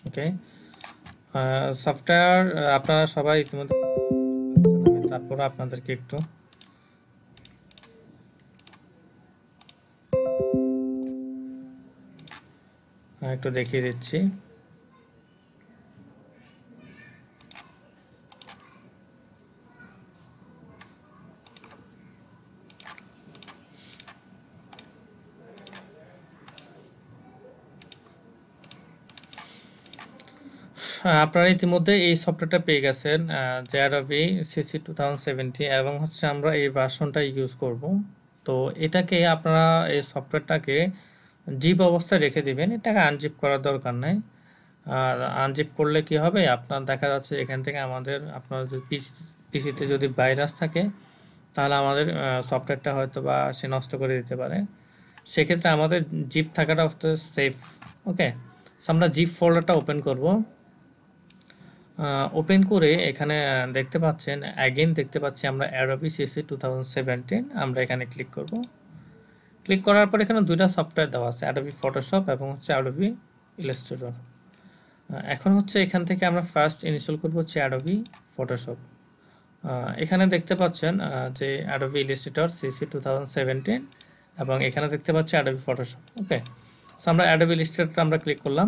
ওকে, software আপনারা সবাই ইতিমধ্যে তারপর আপনাদেরকে একটু দেখিয়ে দিচ্ছি। আপনারা ইতিমধ্যে এই সফটওয়্যারটা পেয়ে গেছেন, যে Adobe CC 2070, এবং হচ্ছে আমরা এই ভার্সনটা ইউজ করব। তো এটাকে আপনারা এই সফটওয়্যারটাকে জিপ অবস্থায় রেখে দিবেন, এটাকে আনজিপ করার দরকার নাই। আর আনজিপ করলে কি হবে, আপনার দেখা যাচ্ছে এখান থেকে আপনার যদি পিসিতে যদি ভাইরাস থাকে তাহলে আমাদের সফটওয়্যারটা হয়তো বা সে নষ্ট করে দিতে পারে। সেক্ষেত্রে আমাদের জিপ থাকাটা হচ্ছে সেফ। ওকে, সো আমরা জিপ ফোল্ডারটা ওপেন করব। ওপেন করে এখানে দেখতে পাচ্ছেন, দেখতে পাচ্ছি আমরা Adobe CC 2017, আমরা এখানে ক্লিক করব। ক্লিক করার পর এখানে দুইটা সফটওয়্যার দেওয়া আছে, Adobe Photoshop এবং হচ্ছে Adobe Illustrator। এখন হচ্ছে এখান থেকে আমরা ফার্স্ট ইনস্টল করব হচ্ছে Adobe Photoshop। এখানে দেখতে পাচ্ছেন যে Adobe Illustrator CC 2017, এবং এখানে দেখতে পাচ্ছি Adobe Photoshop। ওকে, সো আমরা Adobe Illustrator আমরা ক্লিক করলাম।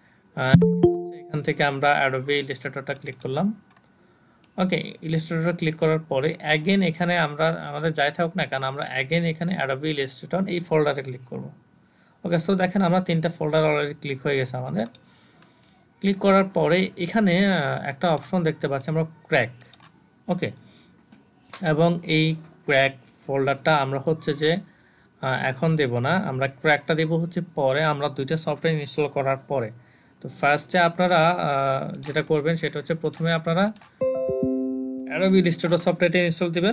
এখান থেকে আমরা Adobe Illustratorটা ক্লিক করলাম। ওকে, ইলাস্ট্রেটর ক্লিক করার পরে অ্যাগেন এখানে আমাদের যাই থাকুক না কেন, আমরা অ্যাগেন এখানে Adobe Illustrator এই ফোল্ডারে ক্লিক করব। ওকে, সো দেখেন আমরা তিনটা ফোল্ডার অলরেডি ক্লিক হয়ে গেছে আমাদের। ক্লিক করার পরে এখানে একটা অপশন দেখতে পাচ্ছি আমরা ক্র্যাক। ওকে, এবং এই ক্র্যাক ফোল্ডারটা আমরা হচ্ছে যে এখন দেব না, আমরা ক্র্যাকটা দেব হচ্ছে পরে, আমরা দুইটা সফটওয়্যার ইনস্টল করার পরে। তো ফার্স্টে আপনারা যেটা করবেন সেটা হচ্ছে প্রথমে আপনারা Adobe Illustrator সফটওয়্যারটা ইনস্টল দিবেন,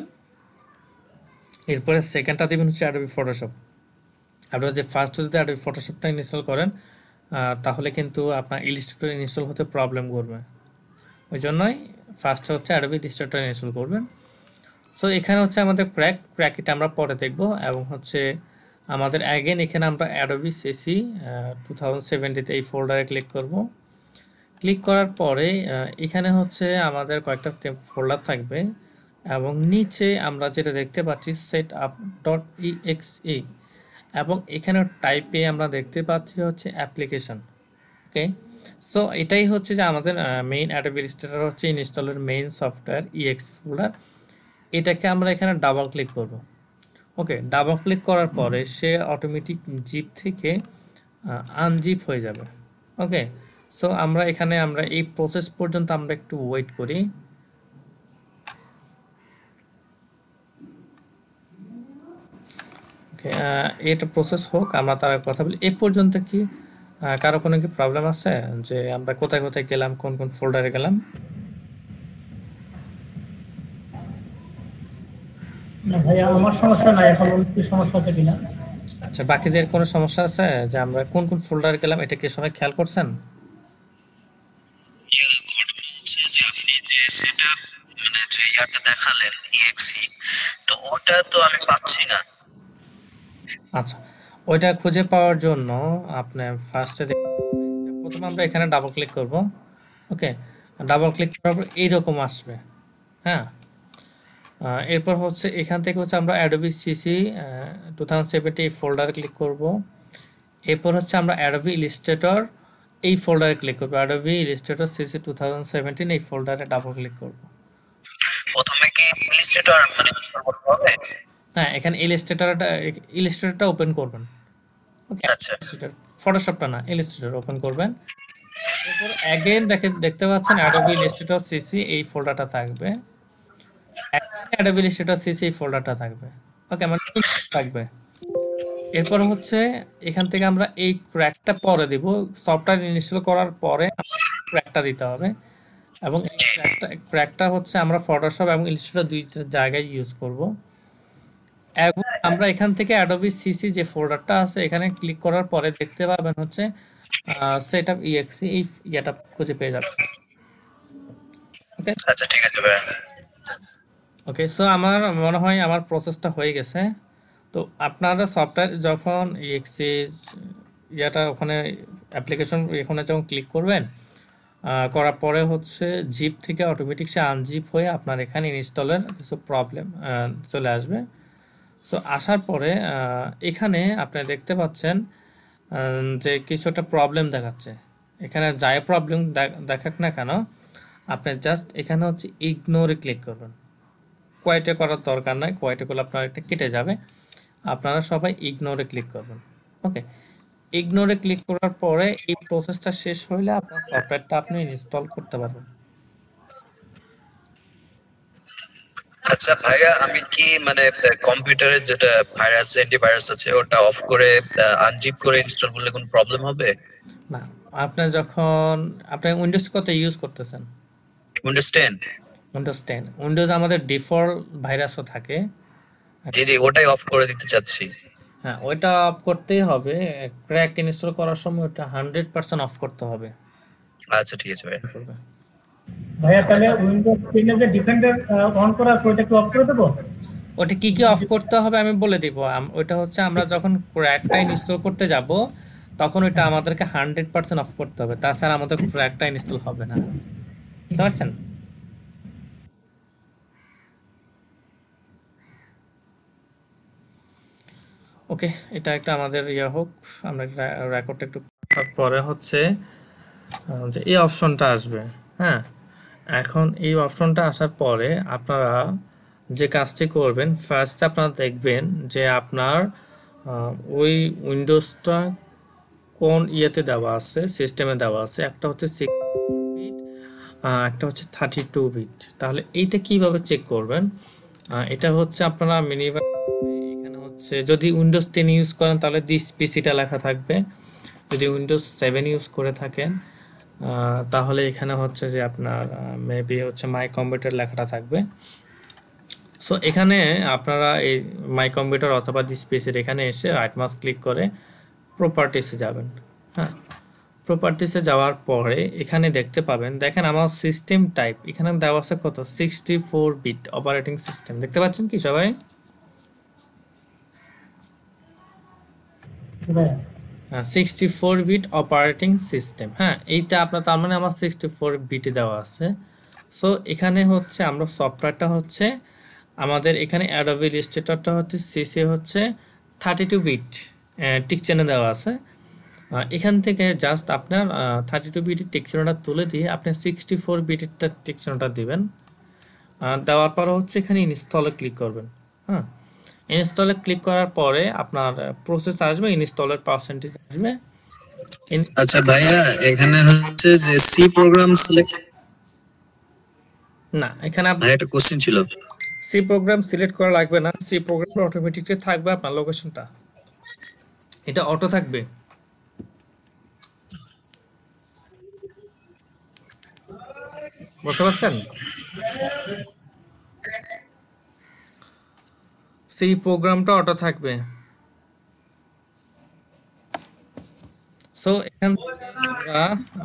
এরপরে সেকেন্ডটা দিবেন হচ্ছে Adobe Photoshop। আপনারা যে ফার্স্ট যদি Adobe Photoshopটা ইনস্টল করেন তাহলে কিন্তু আপনার Illustrator ইনস্টল হতে প্রবলেম করবে, ওই জন্যই ফার্স্টে হচ্ছে Adobe Illustrator ইনস্টল করবেন। সো এখানে হচ্ছে আমাদের ক্র্যাকটা আমরা পরে দেখব, এবং হচ্ছে আমাদের অ্যাগেন এখানে আমরা Adobe CC 2070 এই ফোল্ডারে ক্লিক করব। ক্লিক করার পরে এখানে হচ্ছে আমাদের কয়েকটা ফোল্ডার থাকবে, এবং নিচে আমরা যেটা দেখতে পাচ্ছি setup.exe, এবং এখানে টাইপে আমরা দেখতে পাচ্ছি হচ্ছে অ্যাপ্লিকেশন। ওকে, সো এটাই হচ্ছে যে আমাদের মেইন Adobe Illustrator হচ্ছে ইনস্টলের মেইন সফটওয়্যার exe ফোল্ডার। এটাকে আমরা এখানে ডাবল ক্লিক করব। ওকে, ডাবল ক্লিক করার পরে সে অটোমেটিক জিপ থেকে আনজিপ হয়ে যাবে। ওকে, সো আমরা এই প্রসেস পর্যন্ত আমরা একটু ওয়েট করি। ওকে, এটা প্রসেস হোক, আমরা তার কথা বলি। এই পর্যন্ত কি কারো কোনো কি প্রবলেম আছে যে আমরা কোথায় কোথায় গেলাম, কোন কোন ফোল্ডারে গেলাম? না ভাইয়া, আমার সমস্যা নাই, এখন কি সমস্যা আছে কিনা? আচ্ছা, বাকিদের কোনো সমস্যা আছে যে আমরা কোন কোন ফোল্ডারে গেলাম, এটা কি সবাই খেয়াল করছেন? আচ্ছা, ওইটা খুঁজে পাওয়ার জন্য আপনি ফার্স্টে প্রথমে আমরা এখানে ডাবল ক্লিক করব। ওকে, ডাবল ক্লিক করার পর এইরকম আসবে। হ্যাঁ, এরপর হচ্ছে এখান থেকে হচ্ছে আমরা Adobe CC 2070 এই ফোল্ডারে ক্লিক করব। এরপর হচ্ছে আমরা Adobe Illustrator এই ফোল্ডারে ক্লিক করব, Adobe Illustrator CC 2017 এই ফোল্ডারে ডাবল ক্লিক করব। প্রথমে কি ইলাস্ট্রেটর মানে করতে হবে? হ্যাঁ, এখানে ইলাস্ট্রেটরটা ওপেন করবেন। ওকে, আচ্ছা, ফটোশপটা না, ইলাস্ট্রেটর ওপেন করবেন। এরপর অ্যাগেন দেখতে পাচ্ছেন Adobe Illustrator CC এই ফোল্ডারটা থাকবে, Adobe Illustrator CC এই ফোল্ডারটা থাকবে। ওকে, মানে থাকবে। এরপর হচ্ছে এখান থেকে আমরা এই ক্র্যাকটা পরে দিব, সফটওয়্যার ইনস্টল করার পরে ক্র্যাকটা দিতে হবে, এবং এই ক্র্যাকটা হচ্ছে আমরা ফটোশপ এবং ইলাস্ট্রেটর দুই জায়গায় ইউজ করব। এবং আমরা এখান থেকে Adobe CC যে ফোল্ডারটা আছে এখানে ক্লিক করার পরে দেখতে পাবেন হচ্ছে setup.exe এই ইয়েটা খুঁজে পেয়ে যাবেন। ওকে, আচ্ছা ঠিক আছে ভাই। ওকে, সো আমার মনে হয় আমার প্রসেসটা হয়ে গেছে। তো আপনারা সফটওয়্যার যখন exe ইয়েটা ওখানে অ্যাপ্লিকেশন এখানে যখন ক্লিক করবেন করার পরে হচ্ছে জিপ থেকে অটোমেটিক সে আনজিপ হয়ে আপনার এখানে ইনস্টলের কিছু প্রবলেম চলে আসবে। সো আসার পরে এখানে আপনি দেখতে পাচ্ছেন যে কিছু একটা প্রবলেম দেখাচ্ছে। এখানে যাই প্রবলেম দেখাক না কেন, আপনি জাস্ট এখানে হচ্ছে ইগনোরে ক্লিক করবেন। কোয়াইটে করার দরকার নাই, কোয়াইটে করলে আপনার একটা কেটে যাবে। আপনারা সবাই ইগনোরে ক্লিক করবেন। ওকে, ইগনোরে ক্লিক করার পরে এই প্রসেসটা শেষ হইলে আপনার সফটওয়্যারটা আপনি ইনস্টল করতে পারবেন। আচ্ছা ভাইয়া, আমি কি মানে কম্পিউটারে যেটা ভাইরাস অ্যান্টিভাইরাস আছে ওটা অফ করে আনজিপ করে ইনস্টল করলে কোনো প্রবলেম হবে? না, আপনার যখন আপনি উইন্ডোজ কত ইউজ করতেছেন? উইন্ডোজ 10। উইন্ডোজ 10। উইন্ডোজ আমাদের ডিফল্ট ভাইরাসও থাকে। জি জি, ওটাই অফ করে দিতে চাচ্ছি। হ্যাঁ, ওইটা অফ করতেই হবে। ক্র্যাক ইনস্টল করার সময় ওটা 100% অফ করতে হবে। আচ্ছা ঠিক আছে ভাইয়া। করবে। ভাইয়া তাহলে উইন্ডোজ 10 এ যে ডিফেন্ডার অন করা আছে ওইটা কি অফ করে দেবো? ওটা কি কি অফ করতে হবে আমি বলে দিব। ওইটা হচ্ছে আমরা যখন ক্র্যাকটা ইনস্টল করতে যাব তখন ওইটা আমাদেরকে 100% অফ করতে হবে, তাছাড়া আমাদের ক্র্যাকটা ইনস্টল হবে না। বুঝতে পারছেন? ওকে, এটা একটা আমাদের হোক, আমরা রেকর্ডটা একটু পরে হচ্ছে যে এই অপশনটা আসবে। হ্যাঁ, এখন এই অপশনটা আসার পরে আপনারা যে কাজটি করবেন, ফার্স্ট আপনারা দেখবেন যে আপনার ওই উইন্ডোজটা কোন ইয়েতে দেওয়া আছে, সিস্টেমে দেওয়া আছে। একটা হচ্ছে 64 বিট, একটা হচ্ছে 32 বিট। তাহলে এইটা কিভাবে চেক করবেন? এটা হচ্ছে আপনারা মিনিমাম এখানে হচ্ছে যদি উইন্ডোজ 10 ইউজ করেন তাহলে দিস পিসিটা লেখা থাকবে। যদি উইন্ডোজ 7 ইউজ করে থাকেন তাহলে এখানে হচ্ছে যে আপনার মেবি হচ্ছে মাই কম্পিউটার লেখাটা থাকবে। সো এখানে আপনারা এই মাই কম্পিউটার অথবা দিস পিসির এখানে এসে রাইট মাউস ক্লিক করে প্রপার্টিসে যাবেন। হ্যাঁ, প্রপার্টিসে যাওয়ার পরে এখানে দেখতে পাবেন, দেখেন আমার সিস্টেম টাইপ এখানে দেওয়া আছে কত, 64 বিট অপারেটিং সিস্টেম। দেখতে পাচ্ছেন কি সবাই? আচ্ছা ভাইয়া 64 বিট অপারেটিং সিস্টেম। হ্যাঁ, এইটা আপনার তার মানে আমার 64 বিটে দেওয়া আছে। সো এখানে হচ্ছে আমরা সফটওয়্যারটা হচ্ছে আমাদের এখানে অ্যাডোবি ইলাস্ট্রেটরটা হচ্ছে সিসি হচ্ছে 32 বিট টিকচেনে দেওয়া আছে। এখান থেকে জাস্ট আপনার 32 বিটের টিকচেনটা তুলে দিয়ে আপনি 64 বিটেরটা টিকচেনটা দিবেন। দেওয়ার পর হচ্ছে এখানে ইনস্টলে ক্লিক করবেন। হ্যাঁ, ইনস্টলে ক্লিক করার পরে আপনার প্রসেস আসবে, ইনস্টলের পার্সেন্টেজ আসবে। আচ্ছা ভাইয়া, এখানে হচ্ছে যে সি প্রোগ্রাম সিলেক্ট, না, এখানে ভাই একটা কোশ্চেন ছিল। সি প্রোগ্রাম সিলেক্ট করা লাগবে না। সি প্রোগ্রাম অটোমেটিকলি থাকবে আপনার লোকেশনটা, এটা অটো থাকবে। বুঝতে পারছেন? সি প্রোগ্রামটা অটো থাকবে। সো এখান থেকে আমরা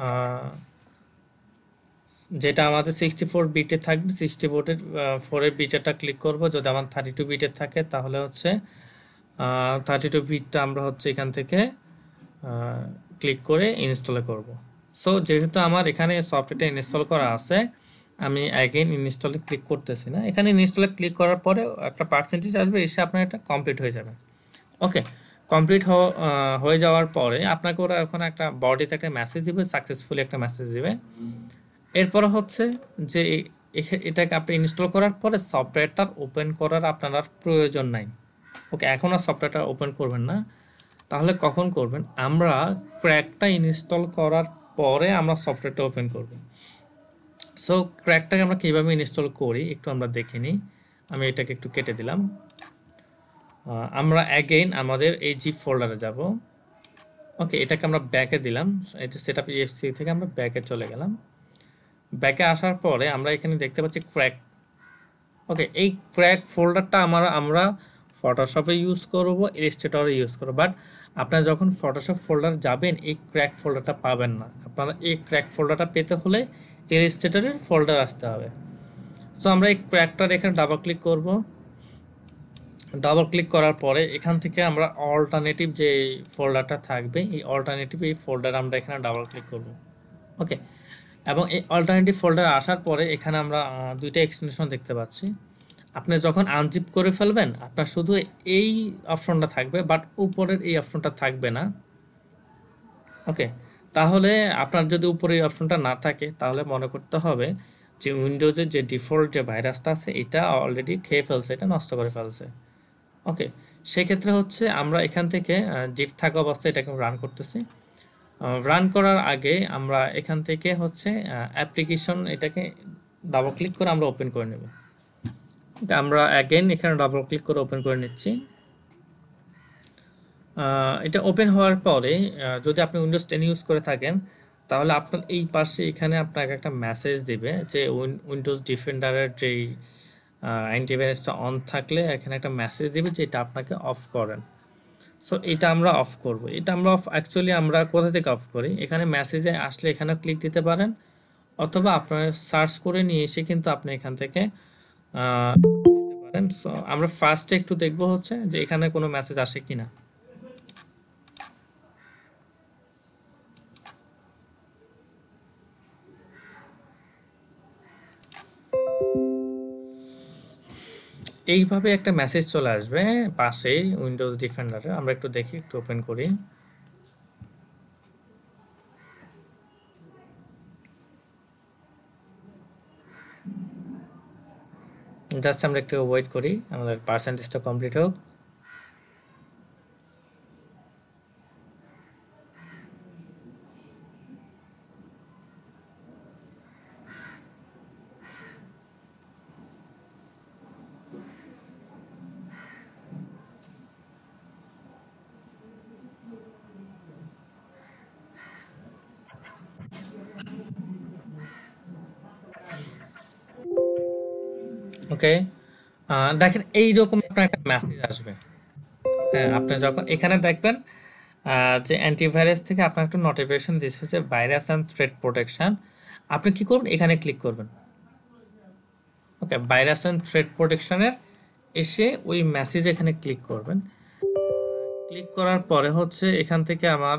যেটা আমাদের 64 বিটে থাকবে, 64 এর বিটেরটা ক্লিক করব। যদি আমার 32 বিটের থাকে তাহলে হচ্ছে 32 বিটটা আমরা হচ্ছে এখান থেকে ক্লিক করে ইনস্টলে করব। সো যেহেতু আমার এখানে সফটওয়্যারটা ইনস্টল করা আছে, আমি অ্যাগেন ইনস্টলে ক্লিক করতেছি না। এখানে ইনস্টলে ক্লিক করার পরে একটা পার্সেন্টেজ আসবে, এসে আপনার এটা কমপ্লিট হয়ে যাবে। ওকে, কমপ্লিট হয়ে যাওয়ার পরে আপনাকে ওরা ওখানে একটা বডিতে একটা মেসেজ দিবে, সাকসেসফুলি একটা মেসেজ দিবে। এরপর হচ্ছে যে এটাকে আপনি ইনস্টল করার পরে সফটওয়্যারটা ওপেন করার আপনার আর প্রয়োজন নাই। ওকে, এখন আর সফটওয়্যারটা ওপেন করবেন না। তাহলে কখন করবেন? আমরা ক্র্যাকটা ইনস্টল করার পরে আমরা সফটওয়্যারটা ওপেন করব। সো ক্র্যাকটাকে আমরা কীভাবে ইনস্টল করি একটু আমরা দেখে নিই। আমি এটাকে একটু কেটে দিলাম। আমরা অ্যাগেইন আমাদের এই জিপ ফোল্ডারে যাব। ওকে, এটাকে আমরা ব্যাকে দিলাম। এটা সেটআপ ইএক্সসি থেকে আমরা ব্যাকে চলে গেলাম। ব্যাকে আসার পরে আমরা এখানে দেখতে পাচ্ছি ক্র্যাক। ওকে, এই ক্র্যাক ফোল্ডারটা আমরা ফটোশপে ইউজ করব, ইলাস্ট্রেটরে ইউজ করব। বাট আপনারা যখন ফটোশপ ফোল্ডার যাবেন এই ক্র্যাক ফোল্ডারটা পাবেন না। আপনারা এই ক্র্যাক ফোল্ডারটা পেতে হলে ইলাস্ট্রেটরের ফোল্ডার আসতে হবে। সো আমরা এই ক্র্যাকটার এখানে ডাবল ক্লিক করব। ডাবল ক্লিক করার পরে এখান থেকে আমরা অল্টারনেটিভ যে ফোল্ডারটা থাকবে এই অল্টারনেটিভ এই ফোল্ডার আমরা এখানে ডাবল ক্লিক করব। ওকে, এবং এই অল্টারনেটিভ ফোল্ডার আসার পরে এখানে আমরা দুইটা এক্সটেনশন দেখতে পাচ্ছি। আপনি যখন আনজিপ করে ফেলবেন আপনার শুধু এই অপশনটা থাকবে, বাট উপরের এই অপশনটা থাকবে না। ওকে, তাহলে আপনার যদি উপরে এই অপশনটা না থাকে তাহলে মনে করতে হবে যে উইন্ডোজের যে ডিফল্ট যে ভাইরাসটা আছে এটা অলরেডি খেয়ে ফেলছে, এটা নষ্ট করে ফেলছে। ওকে, সেক্ষেত্রে হচ্ছে আমরা এখান থেকে জিপ থাকা অবস্থায় এটাকে রান করতেছি। রান করার আগে আমরা এখান থেকে হচ্ছে অ্যাপ্লিকেশন এটাকে ডাবল ক্লিক করে আমরা ওপেন করে নেব। আমরা অ্যাগেন এখানে ডাবল ক্লিক করে ওপেন করে নিচ্ছি। এটা ওপেন হওয়ার পরে যদি আপনি উইন্ডোজ 10 ইউজ করে থাকেন তাহলে আপনার এই পাশে এখানে আপনাকে একটা মেসেজ দিবে যে উইন্ডোজ ডিফেন্ডারের যেই অ্যান্টিভাইরাসটা অন থাকলে এখানে একটা মেসেজ দিবে যে এটা আপনাকে অফ করেন। সো এটা আমরা অফ করব। এটা আমরা অ্যাকচুয়ালি আমরা কোথা থেকে অফ করি, এখানে মেসেজে আসলে এখানে ক্লিক দিতে পারেন, অথবা আপনার সার্চ করে নিয়ে এসে কিন্তু আপনি এখান থেকে দিতে পারেন। সো আমরা ফার্স্টে একটু দেখব হচ্ছে যে এখানে কোনো মেসেজ আসে কিনা। এইভাবে একটা মেসেজ চলে আসবে পাশেই উইন্ডোজ ডিফেন্ডারে। আমরা একটু দেখি, একটু ওপেন করি। জাস্ট আমরা একটু ওয়েট করি, আমাদের পার্সেন্টেজটা কমপ্লিট হোক। ওকে, দেখেন এইরকম আপনার একটা মেসেজ আসবে। হ্যাঁ, আপনি যখন এখানে দেখবেন যে অ্যান্টিভাইরাস থেকে আপনার একটা নোটিফিকেশন দিচ্ছে যে ভাইরাস অ্যান্ড থ্রেট প্রোটেকশন। আপনি কি করবেন, এখানে ক্লিক করবেন। ওকে, ভাইরাস অ্যান্ড থ্রেট প্রোটেকশনের এসে ওই মেসেজ এখানে ক্লিক করবেন। ক্লিক করার পরে হচ্ছে এখান থেকে আমার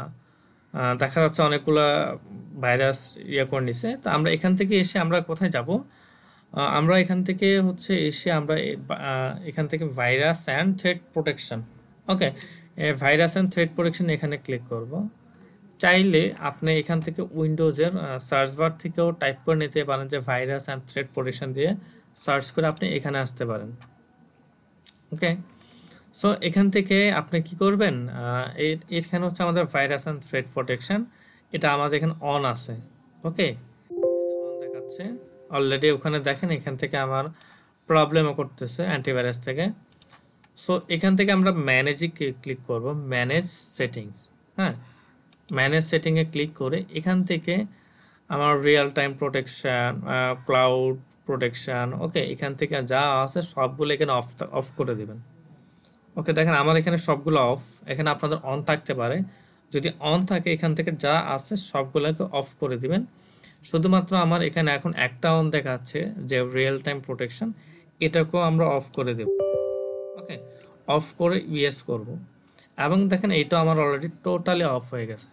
দেখা যাচ্ছে অনেকগুলা ভাইরাস করে নিছে। তো আমরা এখান থেকে এসে আমরা কোথায় যাব, আমরা এখান থেকে হচ্ছে এসে আমরা এখান থেকে virus and threat protection. Okay, virus and threat protection এখানে ক্লিক করব। চাইলে আপনি এখান থেকে উইন্ডোজের সার্চ বার থেকেও টাইপ করে নিতে পারেন যে ভাইরাস অ্যান্ড থ্রেট প্রোটেকশন দিয়ে সার্চ করে আপনি এখানে আসতে পারেন। ওকে, সো এখান থেকে আপনি কি করবেন, এখানে হচ্ছে আমাদের ভাইরাস অ্যান্ড থ্রেট প্রোটেকশন, এটা আমাদের এখানে অন আছে। ওকে, অন দেখাচ্ছে অলরেডি। ওখানে দেখেন এখান থেকে আমার প্রবলেমও করতেছে অ্যান্টিভাইরাস থেকে। সো এখান থেকে আমরা ম্যানেজে ক্লিক করব, ম্যানেজ সেটিংস। হ্যাঁ, ম্যানেজ সেটিংয়ে ক্লিক করে এখান থেকে আমার real time protection, cloud protection, okay, এখান থেকে যা আছে সবগুলো এখানে অফ করে দেবেন। ওকে, দেখেন আমার এখানে সবগুলো অফ, এখানে আপনাদের অন থাকতে পারে। যদি অন থাকে এখান থেকে যা আছে সবগুলোকে অফ করে দিবেন। শুধুমাত্র আমার এখানে এখন একটা অন দেখাচ্ছে যে রিয়েল টাইম প্রোটেকশন, এটাকেও আমরা অফ করে দেব। ওকে, অফ করে ইয়েস করব, এবং দেখেন এটা আমার অলরেডি টোটালি অফ হয়ে গেছে।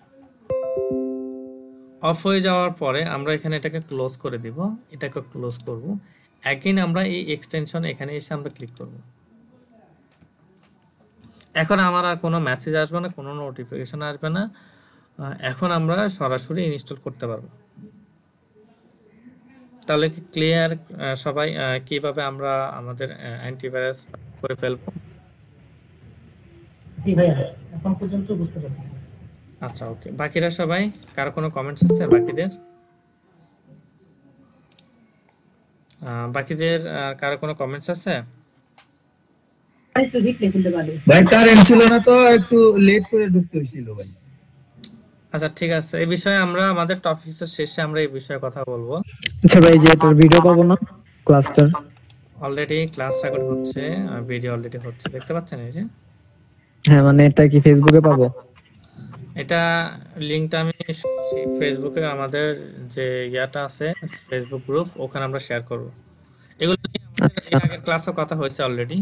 অফ হয়ে যাওয়ার পরে আমরা এখানে এটাকে ক্লোজ করে দিব, এটাকে ক্লোজ করব। অ্যাগেন আমরা এই এক্সটেনশন এখানে এসে আমরা ক্লিক করব। এখন আমার আর কোনো মেসেজ আসবে না, কোনো নোটিফিকেশন আসবে না। এখন আমরা সরাসরি ইনস্টল করতে পারবো। তাহলে কি ক্লিয়ার সবাই, কিভাবে আমরা আমাদের অ্যান্টিভাইরাস করে ফেলবো? জি ভাইয়া, এখন পর্যন্ত বুঝতে পারতেছি। আচ্ছা, ওকে, বাকিরা সবাই কারো কোনো কমেন্টস আছে বাকিদের? বাকিদের কারো কোনো কমেন্টস আছে? ভাই কারেন্ট ছিল না তো একটু লেট করে ঢুকতে হয়েছিল ভাই। আচ্ছা, ঠিক আছে, এই বিষয়ে আমরা আমাদের টপিকের শেষে আমরা এই বিষয়ে কথা বলবো। আচ্ছা ভাই, যে এটার ভিডিও পাবো না ক্লাসটা? অলরেডি ক্লাস রেকর্ড হচ্ছে, ভিডিও অলরেডি হচ্ছে, দেখতে পাচ্ছেন এই যে। হ্যাঁ, মানে এটা কি ফেসবুকে পাবো? এটা লিংকটা আমি ফেসবুকে আমাদের যে ইয়াটা আছে ফেসবুক গ্রুপ, ওখানে আমরা শেয়ার করব। এগুলো নিয়ে আমাদের আচ্ছা। এর আগের ক্লাসও কথা হয়েছে অলরেডি।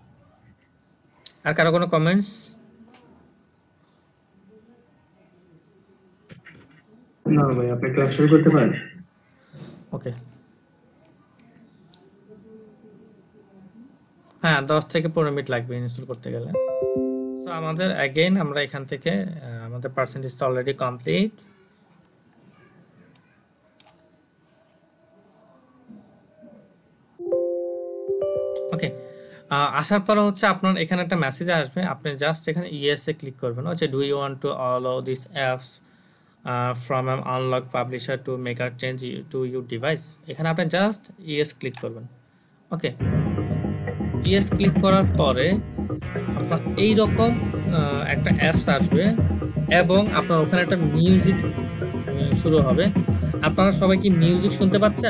আর কারো কোনো কমেন্টস? না ভাই, আপনি ক্লাস শুরু করতে পারেন। ওকে, হ্যাঁ 10 থেকে 15 মিনিট লাগবে ইনস্টল করতে গেলে। সো আমাদের অ্যাগেইন আমরা এখান থেকে আমাদের পার্সেন্টেজটা অলরেডি কমপ্লিট। ওকে, আসার পর হচ্ছে আপনার এখানে একটা মেসেজ আসবে, আপনি জাস্ট এখানে ইয়েস এ ক্লিক করবেন। হচ্ছে do you want to allow this apps from an unlock publisher to make a change to your device, এখানে আপনি জাস্ট ইয়েস ক্লিক করবেন। ওকে, ইয়েস ক্লিক করার পরে আপনার এইরকম একটা অ্যাপস আসবে এবং আপনার ওখানে একটা মিউজিক শুরু হবে। আপনারা সবাই কি মিউজিক শুনতে পাচ্ছেন?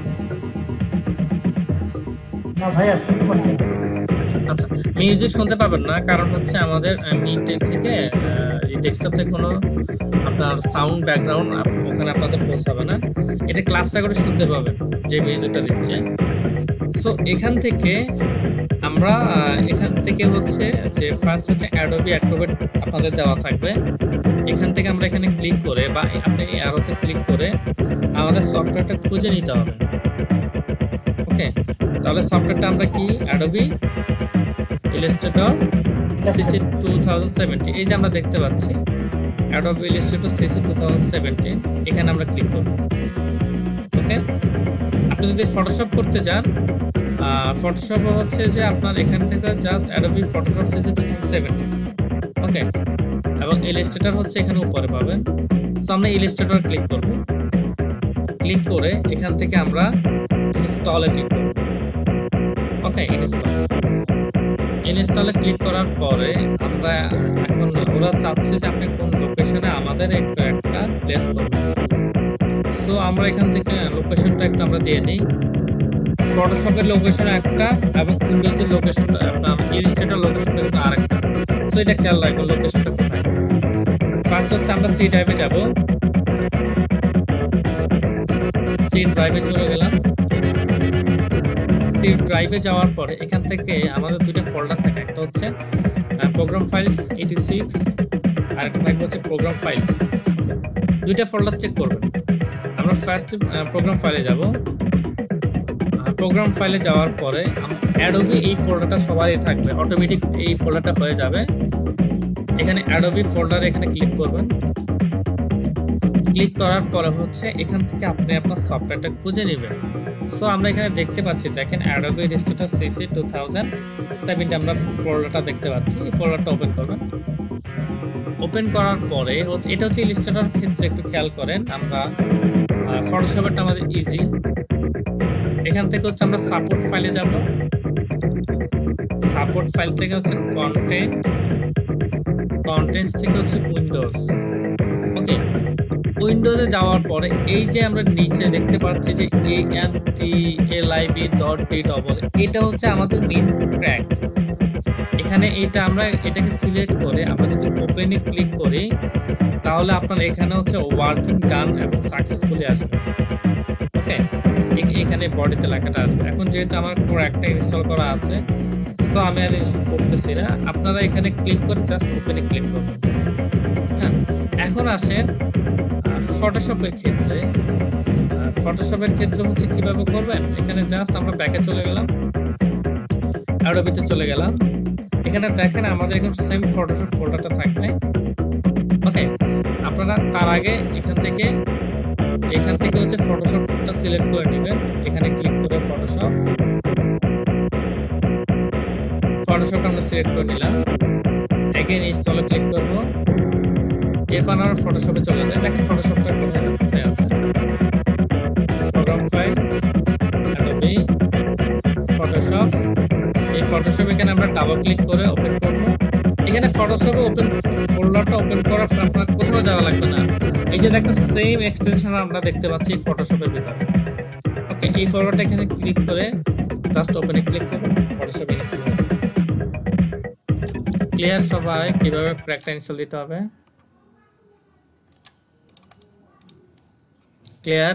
না ভাইয়া শুনতে পাচ্ছি। আচ্ছা, মিউজিক শুনতে পাবেন না, কারণ হচ্ছে আমাদের মিট থেকে এই ডেস্কটপ থেকে কোনো আপনার সাউন্ড ব্যাকগ্রাউন্ড ওখানে আপনাদের পৌঁছাবে না। এটা ক্লাসটা করে শুনতে পাবেন যে মিউজিকটা দিচ্ছে। সো এখান থেকে আমরা এখান থেকে হচ্ছে যে ফার্স্ট হচ্ছে অ্যাডোবি অ্যাক্রোবেট আপনাদের দেওয়া থাকবে। এখান থেকে আমরা এখানে ক্লিক করে বা আপনি অ্যারোতে ক্লিক করে আমাদের সফটওয়্যারটা খুঁজে নিতে হবে। ওকে, তাহলে সফটওয়্যারটা আমরা কি অ্যাডোবি ইলাস্ট্রেটর সিসি 2017, এই যে আমরা দেখতে পাচ্ছি অ্যাডোবি ইলাস্ট্রেটর সিসি 2017, এখানে আমরা ক্লিক করব। ওকে, আপনি যদি ফটোশপ করতে যান, ফটোশপ হচ্ছে যে আপনার এখান থেকে just Adobe Photoshop CC 2017। Okay, এবং ইলাস্ট্রেটর হচ্ছে এখানে উপরে পাবেন। সো আমরা ইলাস্ট্রেটর ক্লিক করব। ক্লিক করে এখান থেকে আমরা ইনস্টলে ক্লিক করব। ওকে, ইনস্টলে ক্লিক করার পরে আমরা এখন ওরা চাচ্ছে যে আপনি কোন লোকেশনে আমাদের একটা প্লেস করবেন। সো আমরা এখান থেকে লোকেশনটা একটু আমরা দিয়ে দিই। ফটোশপের লোকেশন একটা এবং উইন্ডোজের লোকেশনটা আপনার ইলাস্ট্রেটর লোকেশনটা কিন্তু আরেকটা। সো এটা খেয়াল রাখবেন লোকেশনটা কোথায়। ফার্স্ট হচ্ছে আমরা সি ড্রাইভে যাব। সি ড্রাইভে চলে গেলাম। সি ড্রাইভে যাওয়ার পরে এখান থেকে আমাদের দুটো ফোল্ডার থাকে, একটা হচ্ছে প্রোগ্রাম ফাইলস 86 আর একটা থাকবে হচ্ছে প্রোগ্রাম ফাইলস। দুইটা ফোল্ডার চেক করবেন। আমরা ফার্স্ট প্রোগ্রাম ফাইলে যাব। প্রোগ্রাম ফাইলে যাওয়ার পরে অ্যাডোবি এই ফোল্ডারটা সবারই থাকবে, অটোমেটিক এই ফোল্ডারটা হয়ে যাবে। এখানে অ্যাডোবি ফোল্ডারে এখানে ক্লিক করবেন। ক্লিক করার পরে হচ্ছে এখান থেকে আপনি আপনার সফটওয়্যারটা খুঁজে নেবেন। সো আমরা এখানে দেখতে পাচ্ছি, দেখেন অ্যাডোবি ইলাস্ট্রেটর সিসি 2017 আমরা ফোল্ডারটা দেখতে পাচ্ছি। এই ফোল্ডারটা ওপেন করবেন। ওপেন করার পরে হচ্ছে এটা হচ্ছে ইলাস্ট্রেটর ক্ষেত্রে একটু খেয়াল করেন, আমরা ফটোশপেরটা আমাদের ইজি। এখান থেকে হচ্ছে আমরা সাপোর্ট ফাইলে যাব। সাপোর্ট ফাইল থেকে হচ্ছে কন্টেন্টস থেকে হচ্ছে উইন্ডোজ। ওকে, উইন্ডোজে যাওয়ার পরে এই যে আমরা নিচে দেখতে পাচ্ছি যে ANTLIB.DOOL, এটা হচ্ছে আমাদের মেইন ক্র্যাক। এখানে এটা আমরা এটাকে সিলেক্ট করে আমরা যদি ওপেনে ক্লিক করি তাহলে আপনার এখানে হচ্ছে ওয়ার্কিং ডান এবং সাকসেসফুলি আসবে। ওকে, এখানে বডিতে লেখাটা আসবে। এখন যেহেতু আমার ক্র্যাকটা ইনস্টল করা আছে, সো আমি আর ইনস্টল করতেছি না। আপনারা এখানে ক্লিক করে জাস্ট ওপেনে ক্লিক করবেন। হ্যাঁ, এখন আসেন ফটোশপের ক্ষেত্রে। ফটোশপের ক্ষেত্রে হচ্ছে কিভাবে করবেন, এখানে জাস্ট আমরা ব্যাকে চলে গেলাম, অ্যাডোবিতে চলে গেলাম। এখানে দেখেন আমাদের এখন সেম ফটোশপ ফোল্ডারটা থাকবে। ওকে, আপনারা তার আগে এখান থেকে হচ্ছে ফটোশপটা সিলেক্ট করে নেবেন। এখানে ক্লিক করে ফটোশপটা আমরা সিলেক্ট করে নিলাম। এগেইন ইনস্টলে ক্লিক করব। এরপর আমরা ফটোশপে চলে যাই। দেখেন ফটোশপটা কোথায় আছে, প্রোগ্রাম ফাইল, অ্যাডোবি ফটোশপ। এই ফটোশপ এখানে আমরা ডাবল ক্লিক করে ওপেন করব। এখানে ফটোশপে ওপেন ফোল্ডারটা ওপেন করার পর আপনার কোথাও যাওয়া লাগবে না। এই যে দেখো সেম এক্সটেনশন আমরা দেখতে পাচ্ছি ফটোশপের ভিতরে। ওকে, এই ফোল্ডারটা এখানে ক্লিক করে জাস্ট ওপেনে ক্লিক করব, ফটোশপ ইনস্টল হয়ে যাবে। ক্লিয়ার সবাই কিভাবে ক্র্যাকটা ইনস্টল দিতে হবে? ক্লিয়ার?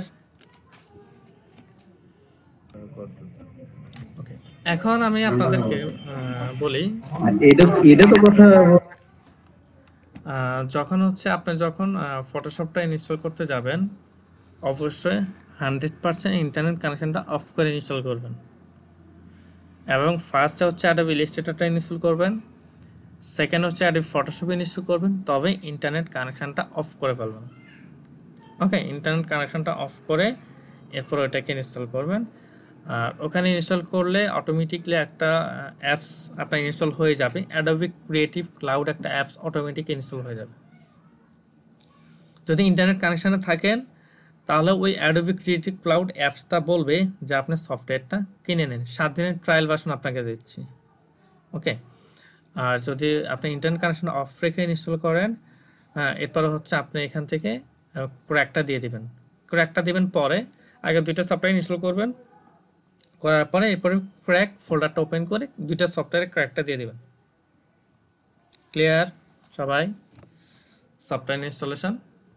ওকে, এখন আমি আপনাদেরকে বলি, এটা তো কথা যখন হচ্ছে আপনি যখন ফটোশপটা ইনস্টল করতে যাবেন, অবশ্যই 100% ইন্টারনেট কানেকশনটা অফ করে ইনস্টল করবেন। এবং ফার্স্টে হচ্ছে অ্যাডোবি ইলাস্ট্রেটরটা ইনস্টল করবেন, সেকেন্ড হচ্ছে অ্যাডোবি ফটোশপ ইনস্টল করবেন, তবে ইন্টারনেট কানেকশনটা অফ করে ফেলবেন। ওকে, ইন্টারনেট কানেকশনটা অফ করে এরপর ওইটাকে ইনস্টল করবেন। আর ওখানে ইনস্টল করলে অটোমেটিকলি একটা অ্যাপস আপনার ইনস্টল হয়ে যাবে, অ্যাডোবি ক্রিয়েটিভ ক্লাউড একটা অ্যাপস অটোমেটিক ইনস্টল হয়ে যাবে। যদি ইন্টারনেট কানেকশানে থাকেন তাহলে ওই অ্যাডোবি ক্রিয়েটিভ ক্লাউড অ্যাপসটা বলবে যে আপনি সফটওয়্যারটা কিনে নেন, 7 দিনের ট্রায়াল ভার্সন আপনাকে দিচ্ছি। ওকে, আর যদি আপনি ইন্টারনেট কানেকশন অফ রেখে ইনস্টল করেন, এরপরে হচ্ছে আপনি এখান থেকে ক্র্যাকটা দিয়ে দিবেন। ক্র্যাকটা দিবেন পরে, আগে দুইটা সফটওয়্যার ইনস্টল করবেন, করার পরে এরপরে ক্র্যাক ফোল্ডারটা ওপেন করে দুইটা সফটওয়্যারে ক্র্যাকটা দিয়ে দিবেন। ক্লিয়ার সবাই? সফটওয়্যার ইনস্টলেশন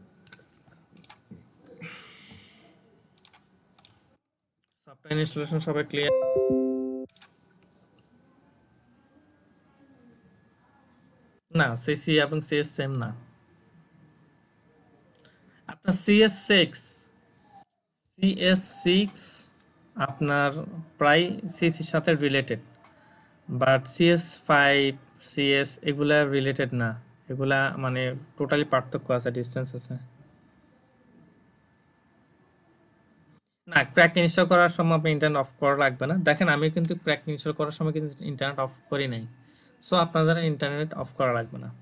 সবাই ক্লিয়ার? না, সিসি এবং সিএস সেম না। আপনার CS6 আপনার প্রায় সিসির সাথে রিলেটেড, বাট CS5 CS এগুলা রিলেটেড না, এগুলা মানে টোটালি পার্থক্য আছে, ডিস্টেন্স আছে। না, ক্র্যাক ইনস্টল করার সময় আপনি ইন্টারনেট অফ করা লাগবে না। দেখেন আমি কিন্তু ক্র্যাক ইনস্টল করার সময় কিন্তু ইন্টারনেট অফ করি নাই, সো আপনাদের ইন্টারনেট অফ করা লাগবে না।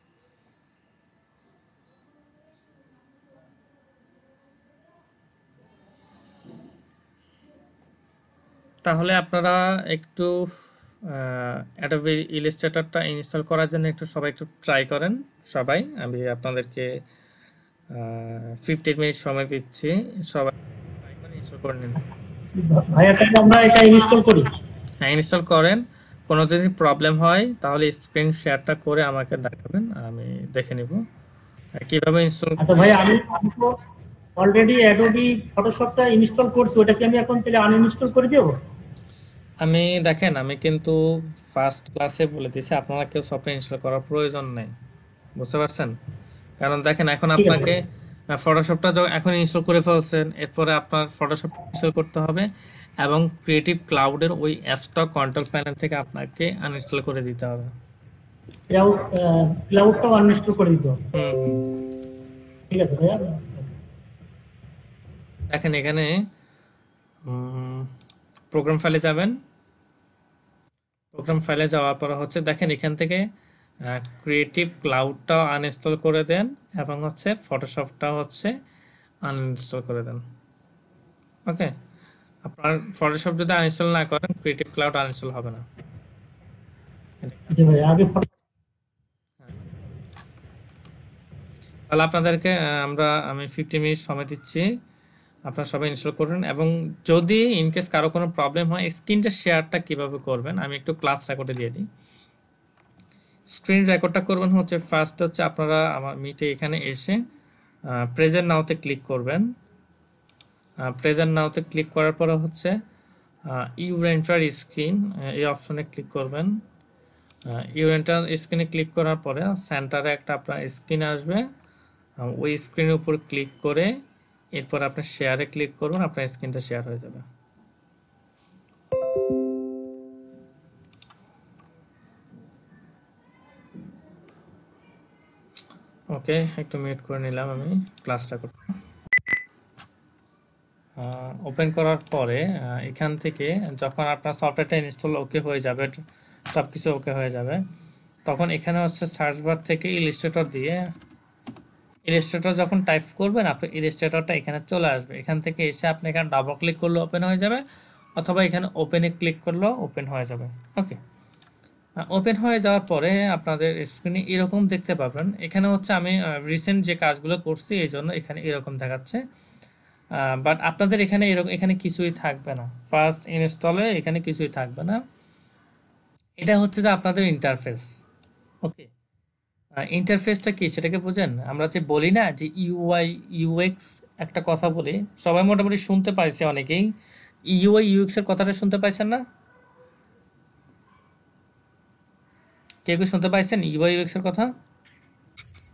তাহলে আপনারা একটু অ্যাডোবি ইলাস্ট্রেটরটা ইনস্টল করার জন্য সবাই একটু ট্রাই করেন। সবাই আমি আপনাদেরকে 15 মিনিট সময় দিচ্ছি, সবাই ট্রাই করে ইনস্টল করে নিন। ভাইয়া তাহলে আমরা এটা ইনস্টল করি? হ্যাঁ, ইনস্টল করেন। কোনো যদি প্রবলেম হয় তাহলে স্ক্রিন শেয়ারটা করে আমাকে দেখাবেন, আমি দেখে নিব কিভাবে ইনস্টল। আচ্ছা ভাইয়া, আমি তো অলরেডি অ্যাডোবি ফটোশপটা ইনস্টল করছি, ওটা কি আমি এখন তাহলে আনইনস্টল করে দেব? আমি দেখেন আমি কিন্তু ফার্স্ট ক্লাসে বলে দিয়েছি আপনারা কেউ সফটওয়্যার ইনস্টল করার প্রয়োজন নেই, বুঝতে পারছেন? কারণ দেখেন এখন ঠিক আছে। আপনাকে ফটোশপটা এখন ইনস্টল করে ফেলছেন, এরপরে আপনার ফটোশপ ইনস্টল করতে হবে এবং ক্রিয়েটিভ ক্লাউডের ওই অ্যাপসটা কন্ট্রোল প্যানেল থেকে আপনাকে আনইনস্টল করে দিতে হবে। ক্লাউডটাও আনইনস্টল করে দিতে হবে? হুম, ঠিক আছে ভাইয়া। দেখেন এখানে প্রোগ্রাম ফাইলে যাবেন, প্রোগ্রাম ফাইলে যাওয়ার পর হচ্ছে দেখেন এখান থেকে ক্রিয়েটিভ ক্লাউডটাও আনইনস্টল করে দেন এবং হচ্ছে ফটোশপটা হচ্ছে আনইনস্টল করে দেন। ওকে, আপনার ফটোশপ যদি আনইনস্টল না করেন ক্রিয়েটিভ ক্লাউড আনইনস্টল হবে না। জি ভাইয়া, আগে তাহলে আপনাদেরকে আমি 50 মিনিট সময় দিচ্ছি, আপনারা সবাই ইনস্টল করুন। এবং যদি ইনকেস কারো কোনো প্রবলেম হয় স্ক্রিনটা শেয়ারটা কিভাবে করবেন আমি একটু ক্লাস রেকর্ডে দিয়ে দিই। স্ক্রিন রেকর্ডটা করবেন হচ্ছে ফার্স্ট হচ্ছে আপনারা আমার মিটে এখানে এসে প্রেজেন্ট নাওতে ক্লিক করবেন। প্রেজেন্ট নাওতে ক্লিক করার পরে হচ্ছে ইউ এন্টার স্ক্রিন এই অপশনে ক্লিক করবেন। ইউ এন্টার স্ক্রিনে ক্লিক করার পরে সেন্টারে একটা আপনার স্ক্রিন আসবে, ওই স্ক্রিনের উপর ক্লিক করে এরপর আপনি শেয়ারে ক্লিক করুন, আপনার স্ক্রিনটা শেয়ার হয়ে যাবে। ওকে, একটু মিউট করে নিলাম আমি ক্লাসটা করতে। ওপেন করার পরে এখান থেকে যখন আপনার সফটওয়্যারটা ইনস্টল ওকে হয়ে যাবে, সব কিছু ওকে হয়ে যাবে, তখন এখানে হচ্ছে সার্চ বার থেকে ইলাস্ট্রেটর দিয়ে ইলাস্ট্রেটর যখন টাইপ করবেন আপনি ইলাস্ট্রেটরটা এখানে চলে আসবে। এখান থেকে এসে আপনি এখানে ডাবল ক্লিক করলে ওপেন হয়ে যাবে, অথবা এখানে ওপেনে ক্লিক করলেও ওপেন হয়ে যাবে। ওকে, ওপেন হয়ে যাওয়ার পরে আপনাদের স্ক্রিনে এরকম দেখতে পাবেন। এখানে হচ্ছে আমি রিসেন্ট যে কাজগুলো করছি এই জন্য এখানে এরকম দেখাচ্ছে, বাট আপনাদের এখানে এখানে কিছুই থাকবে না। ফার্স্ট ইনস্টলে এখানে কিছুই থাকবে না, এটা হচ্ছে যে আপনাদের ইন্টারফেস। ওকে, ইন্টারফেসটা কি সেটাকে বোঝেন? আমরা যে বলি না যে ইউআই ইউএক্স একটা কথা বলি, সবাই মোটামুটি শুনতে পাইছে, অনেকেই ইউআই ইউএক্স এর কথাটা শুনতে পাইছেন না? কেউ কি শুনতে পাইছেন ইউআই ইউএক্স এর কথা?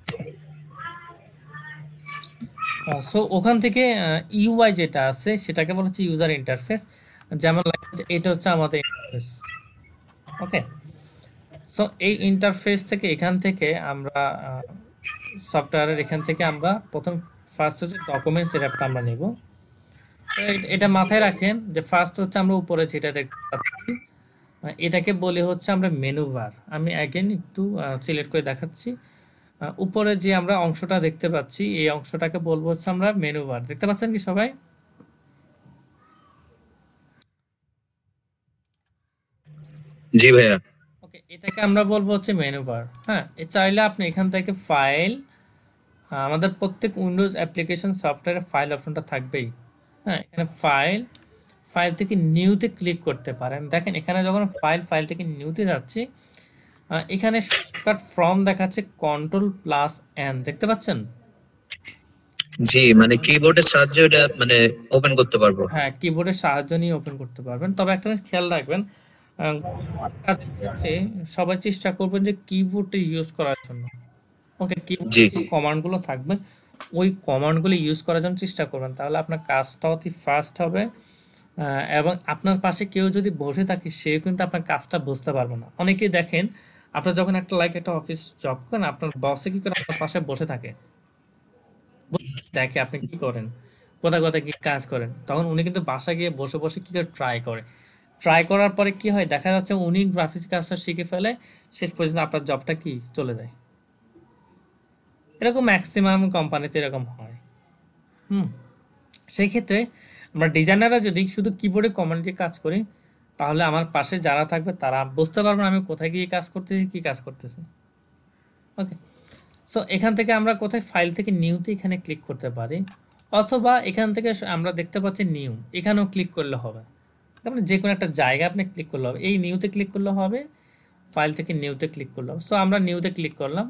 সো ওখান থেকে ইউআই যেটা আছে সেটাকে বলা হচ্ছে ইউজার ইন্টারফেস, যেমন এটা হচ্ছে আমাদের ইন্টারফেস। ওকে, সো এই ইন্টারফেস থেকে এখান থেকে আমরা সফটওয়্যারের এখান থেকে আমরা প্রথম ফার্স্ট হচ্ছে ডকুমেন্টস এর অ্যাপটা আমরা নেব। এটা মাথায় রাখেন যে ফার্স্ট হচ্ছে আমরা উপরে যেটা দেখতে পাচ্ছি এটাকে বলে হচ্ছে আমরা মেনু বার। আমি অ্যাগেন একটু সিলেক্ট করে দেখাচ্ছি। উপরে যে আমরা অংশটা দেখতে পাচ্ছি এই অংশটাকে বলবো হচ্ছে আমরা মেনু বার। দেখতে পাচ্ছেন কি সবাই? জি ভাইয়া। ওকে, এটাকে আমরা বলবো হচ্ছে মেনু বার। হ্যাঁ, চাইলে আপনি এখান থেকে ফাইল, আমাদের প্রত্যেক উইন্ডোজ অ্যাপ্লিকেশন সফটওয়্যারে ফাইল অপশনটা থাকবেই। হ্যাঁ, এখানে ফাইল থেকে নিউতে ক্লিক করতে পারেন। দেখেন এখানে যখন ফাইল থেকে নিউতে যাচ্ছি এখানে শর্টকাট ফ্রম দেখাচ্ছে Ctrl+N, দেখতে পাচ্ছেন? জি, মানে কিবোর্ডের সাহায্যে এটা মানে ওপেন করতে পারবো। হ্যাঁ, কিবোর্ডের সাহায্য নিয়ে ওপেন করতে পারবেন। তবে একটা জিনিস খেয়াল রাখবেন, কাজের ক্ষেত্রে সবাই চেষ্টা করবেন যে কিবোর্ডটা ইউজ করার জন্য। ওকে, কিবোর্ডে জি। যে কমান্ডগুলো থাকবে ওই কমান্ডগুলো ইউজ করার জন্য চেষ্টা করবেন, তাহলে আপনার কাজটা অতি ফাস্ট হবে। এবং আপনার পাশে কেউ যদি বসে থাকে সেও কিন্তু আপনার কাজটা বুঝতে পারবে না। অনেকেই দেখেন আপনার যখন একটা অফিস জব করেন আপনার বসে কি করে আপনার পাশে বসে থাকে, দেখে আপনি কি করেন, কোথায় কোথায় কি কাজ করেন, তখন উনি কিন্তু বাসা গিয়ে বসে বসে কি করে ট্রাই করার পরে কি হয় দেখা যাচ্ছে উনি গ্রাফিক্স কাজটা শিখে ফেলে, শেষ পর্যন্ত আপনার জবটা কি চলে যায়। এরকম ম্যাক্সিমাম কোম্পানিতে এরকম হয়। সেই ক্ষেত্রে আমরা ডিজাইনাররা যদি শুধু কিবোর্ডে কমান্ড দিয়ে কাজ করি তাহলে আমার পাশে যারা থাকবে তারা বুঝতে পারবে আমি কোথায় গিয়ে কাজ করতেছি, কি কাজ করতেছি। ওকে, সো এখান থেকে আমরা কোথায় ফাইল থেকে নিউতে এখানে ক্লিক করতে পারি, অথবা এখান থেকে আমরা দেখতে পাচ্ছি নিউ, এখানেও ক্লিক করলে হবে। আপনি যে কোনো একটা জায়গা আপনি ক্লিক করলে হবে, এই নিউতে ক্লিক করলে হবে, ফাইল থেকে নিউতে ক্লিক করলে হবে। সো আমরা নিউতে ক্লিক করলাম।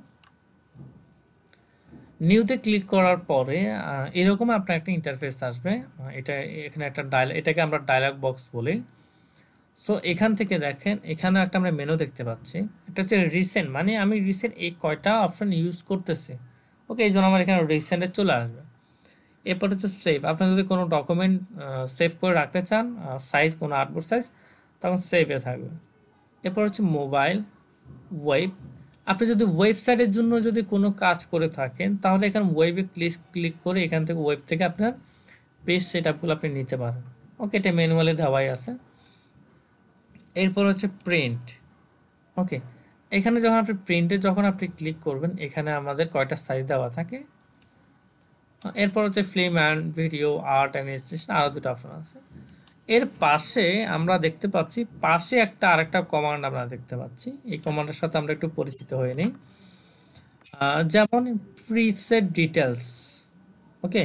নিউতে ক্লিক করার পরে এরকম আপনার একটা ইন্টারফেস আসবে। এটা এখানে একটা এটাকে আমরা ডায়লগ বক্স বলি। সো এখান থেকে দেখেন এখানে একটা আমরা মেনু দেখতে পাচ্ছি, এটা হচ্ছে রিসেন্ট, মানে আমি রিসেন্ট এই কয়টা অপশন ইউজ করতেছি। ওকে, এই জন্য আমার এখানে রিসেন্টে চলে আসবে। এরপর হচ্ছে সেভ, আপনি যদি কোনো ডকুমেন্ট সেভ করে রাখতে চান, সাইজ কোনো আর্টবোর্ড সাইজ, তখন সেভে থাকবে। এরপর হচ্ছে মোবাইল, ওয়েব, আপনি যদি ওয়েবসাইটের জন্য যদি কোনো কাজ করে থাকেন তাহলে এখানে ওয়েবে ক্লিক করে এখান থেকে ওয়েব থেকে আপনার পেজ সেটআপগুলো আপনি নিতে পারেন। ওকে, এটা ম্যানুয়ালি দেওয়াই আছে। এরপর হচ্ছে প্রিন্ট। ওকে, এখানে যখন আপনি প্রিন্টে যখন আপনি ক্লিক করবেন এখানে আমাদের কয়টা সাইজ দেওয়া থাকে। এরপর হচ্ছে film and video, art and illustration, আরও দুটো অপশন আছে। এর পাশে আমরা দেখতে পাচ্ছি পাশে আরেকটা কমান্ড আমরা দেখতে পাচ্ছি, এই কমান্ডের সাথে আমরা একটু পরিচিত হয়ে নিই। যেমন প্রিসেট ডিটেলস। ওকে,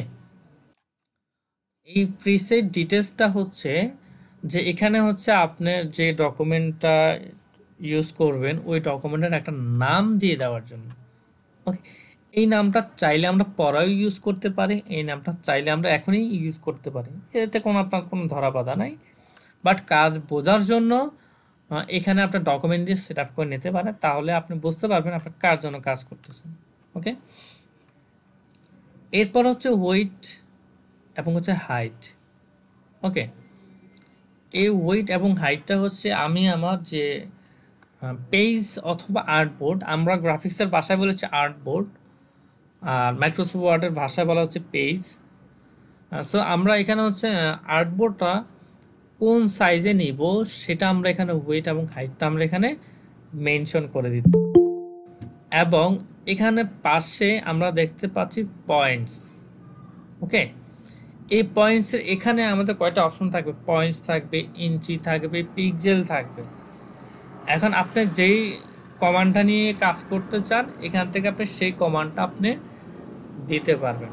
এই প্রিসেট ডিটেলসটা হচ্ছে যে এখানে হচ্ছে আপনার যে ডকুমেন্টটা ইউজ করবেন ওই ডকুমেন্টের একটা নাম দিয়ে দেওয়ার জন্য। ওকে, এই নামটা চাইলে আমরা পরেও ইউজ করতে পারি, এই নামটা চাইলে আমরা এখনই ইউজ করতে পারি, এতে কোনো আপনার কোনো ধরা বাধা নাই। বাট কাজ বোঝার জন্য এখানে আপনার ডকুমেন্ট দিয়ে সেট আপ করে নিতে পারেন, তাহলে আপনি বুঝতে পারবেন আপনার কার জন্য কাজ করতেছেন। ওকে, এরপর হচ্ছে ওয়েট এবং হচ্ছে হাইট। ওকে, এই ওয়েট এবং হাইটটা হচ্ছে আমি আমার যে পেজ অথবা আর্টবোর্ড, আমরা গ্রাফিক্সের ভাষায় বলেছি আর্টবোর্ড, আর মাইক্রোসফট ওয়ার্ডের ভাষায় বলা হচ্ছে পেজ। সো আমরা এখানে হচ্ছে আর্টবোর্ডটা কোন সাইজে নিব সেটা আমরা এখানে ওয়েট এবং হাইটটা আমরা এখানে মেনশন করে দিতে, এবং এখানে পাশে আমরা দেখতে পাচ্ছি পয়েন্টস। ওকে, এই পয়েন্টসের এখানে আমাদের কয়টা অপশন থাকবে, পয়েন্টস থাকবে, ইঞ্চি থাকবে, পিক্সেল থাকবে। এখন আপনি যেই কমান্ডটা নিয়ে কাজ করতে চান এখান থেকে আপনি সেই কমান্ডটা আপনি দিতে পারবেন।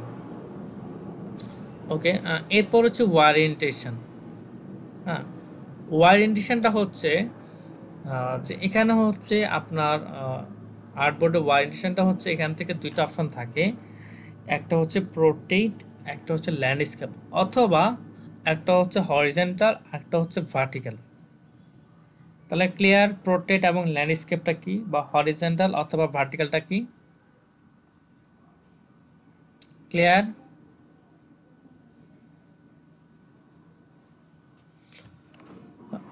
ওকে, এরপর হচ্ছে ওয়ারিয়েন্টেশন। হ্যাঁ, ওয়ারিয়েন্টেশনটা হচ্ছে যে এখানে হচ্ছে আপনার আর্টবোর্ডের ওয়ারিয়েন্টেশনটা হচ্ছে এখান থেকে দুইটা অপশন থাকে, একটা হচ্ছে প্রোটেক্ট, একটা হচ্ছে ল্যান্ডস্কেপ, অথবা একটা হচ্ছে হরিজন্টাল, একটা হচ্ছে ভার্টিক্যাল। তাহলে ক্লিয়ার প্রোটেক্ট এবং ল্যান্ডস্কেপটা কি, বা হরিজন্টাল অথবা ভার্টিক্যালটা কি? ক্লিয়ার?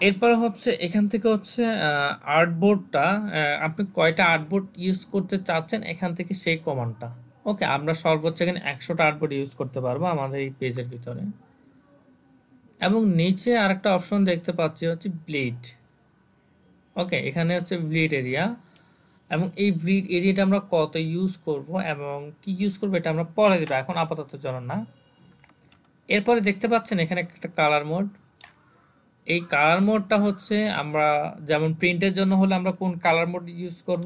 এরপর হচ্ছে এখান থেকে হচ্ছে আর্টবোর্ডটা, আপনি কয়টা আর্টবোর্ড ইউজ করতে চাচ্ছেন এখান থেকে সেই কমান্ডটা। ওকে, আমরা সর্বোচ্চ এখানে 100টা আর্টবোর্ড ইউজ করতে পারবো আমাদের এই পেজের ভিতরে। এবং নিচে আরেকটা অপশন দেখতে পাচ্ছি হচ্ছে ব্লিড। ওকে, এখানে হচ্ছে ব্লিড এরিয়া, এবং এই ব্লিড এরিয়াটা আমরা কত ইউজ করব এবং কি ইউজ করবো এটা আমরা পরে দেবো, এখন আপাতত জন্য না। এরপরে দেখতে পাচ্ছেন এখানে একটা কালার মোড। এই কালার মোডটা হচ্ছে আমরা যেমন প্রিন্টের জন্য হলে আমরা কোন কালার মোড ইউজ করব,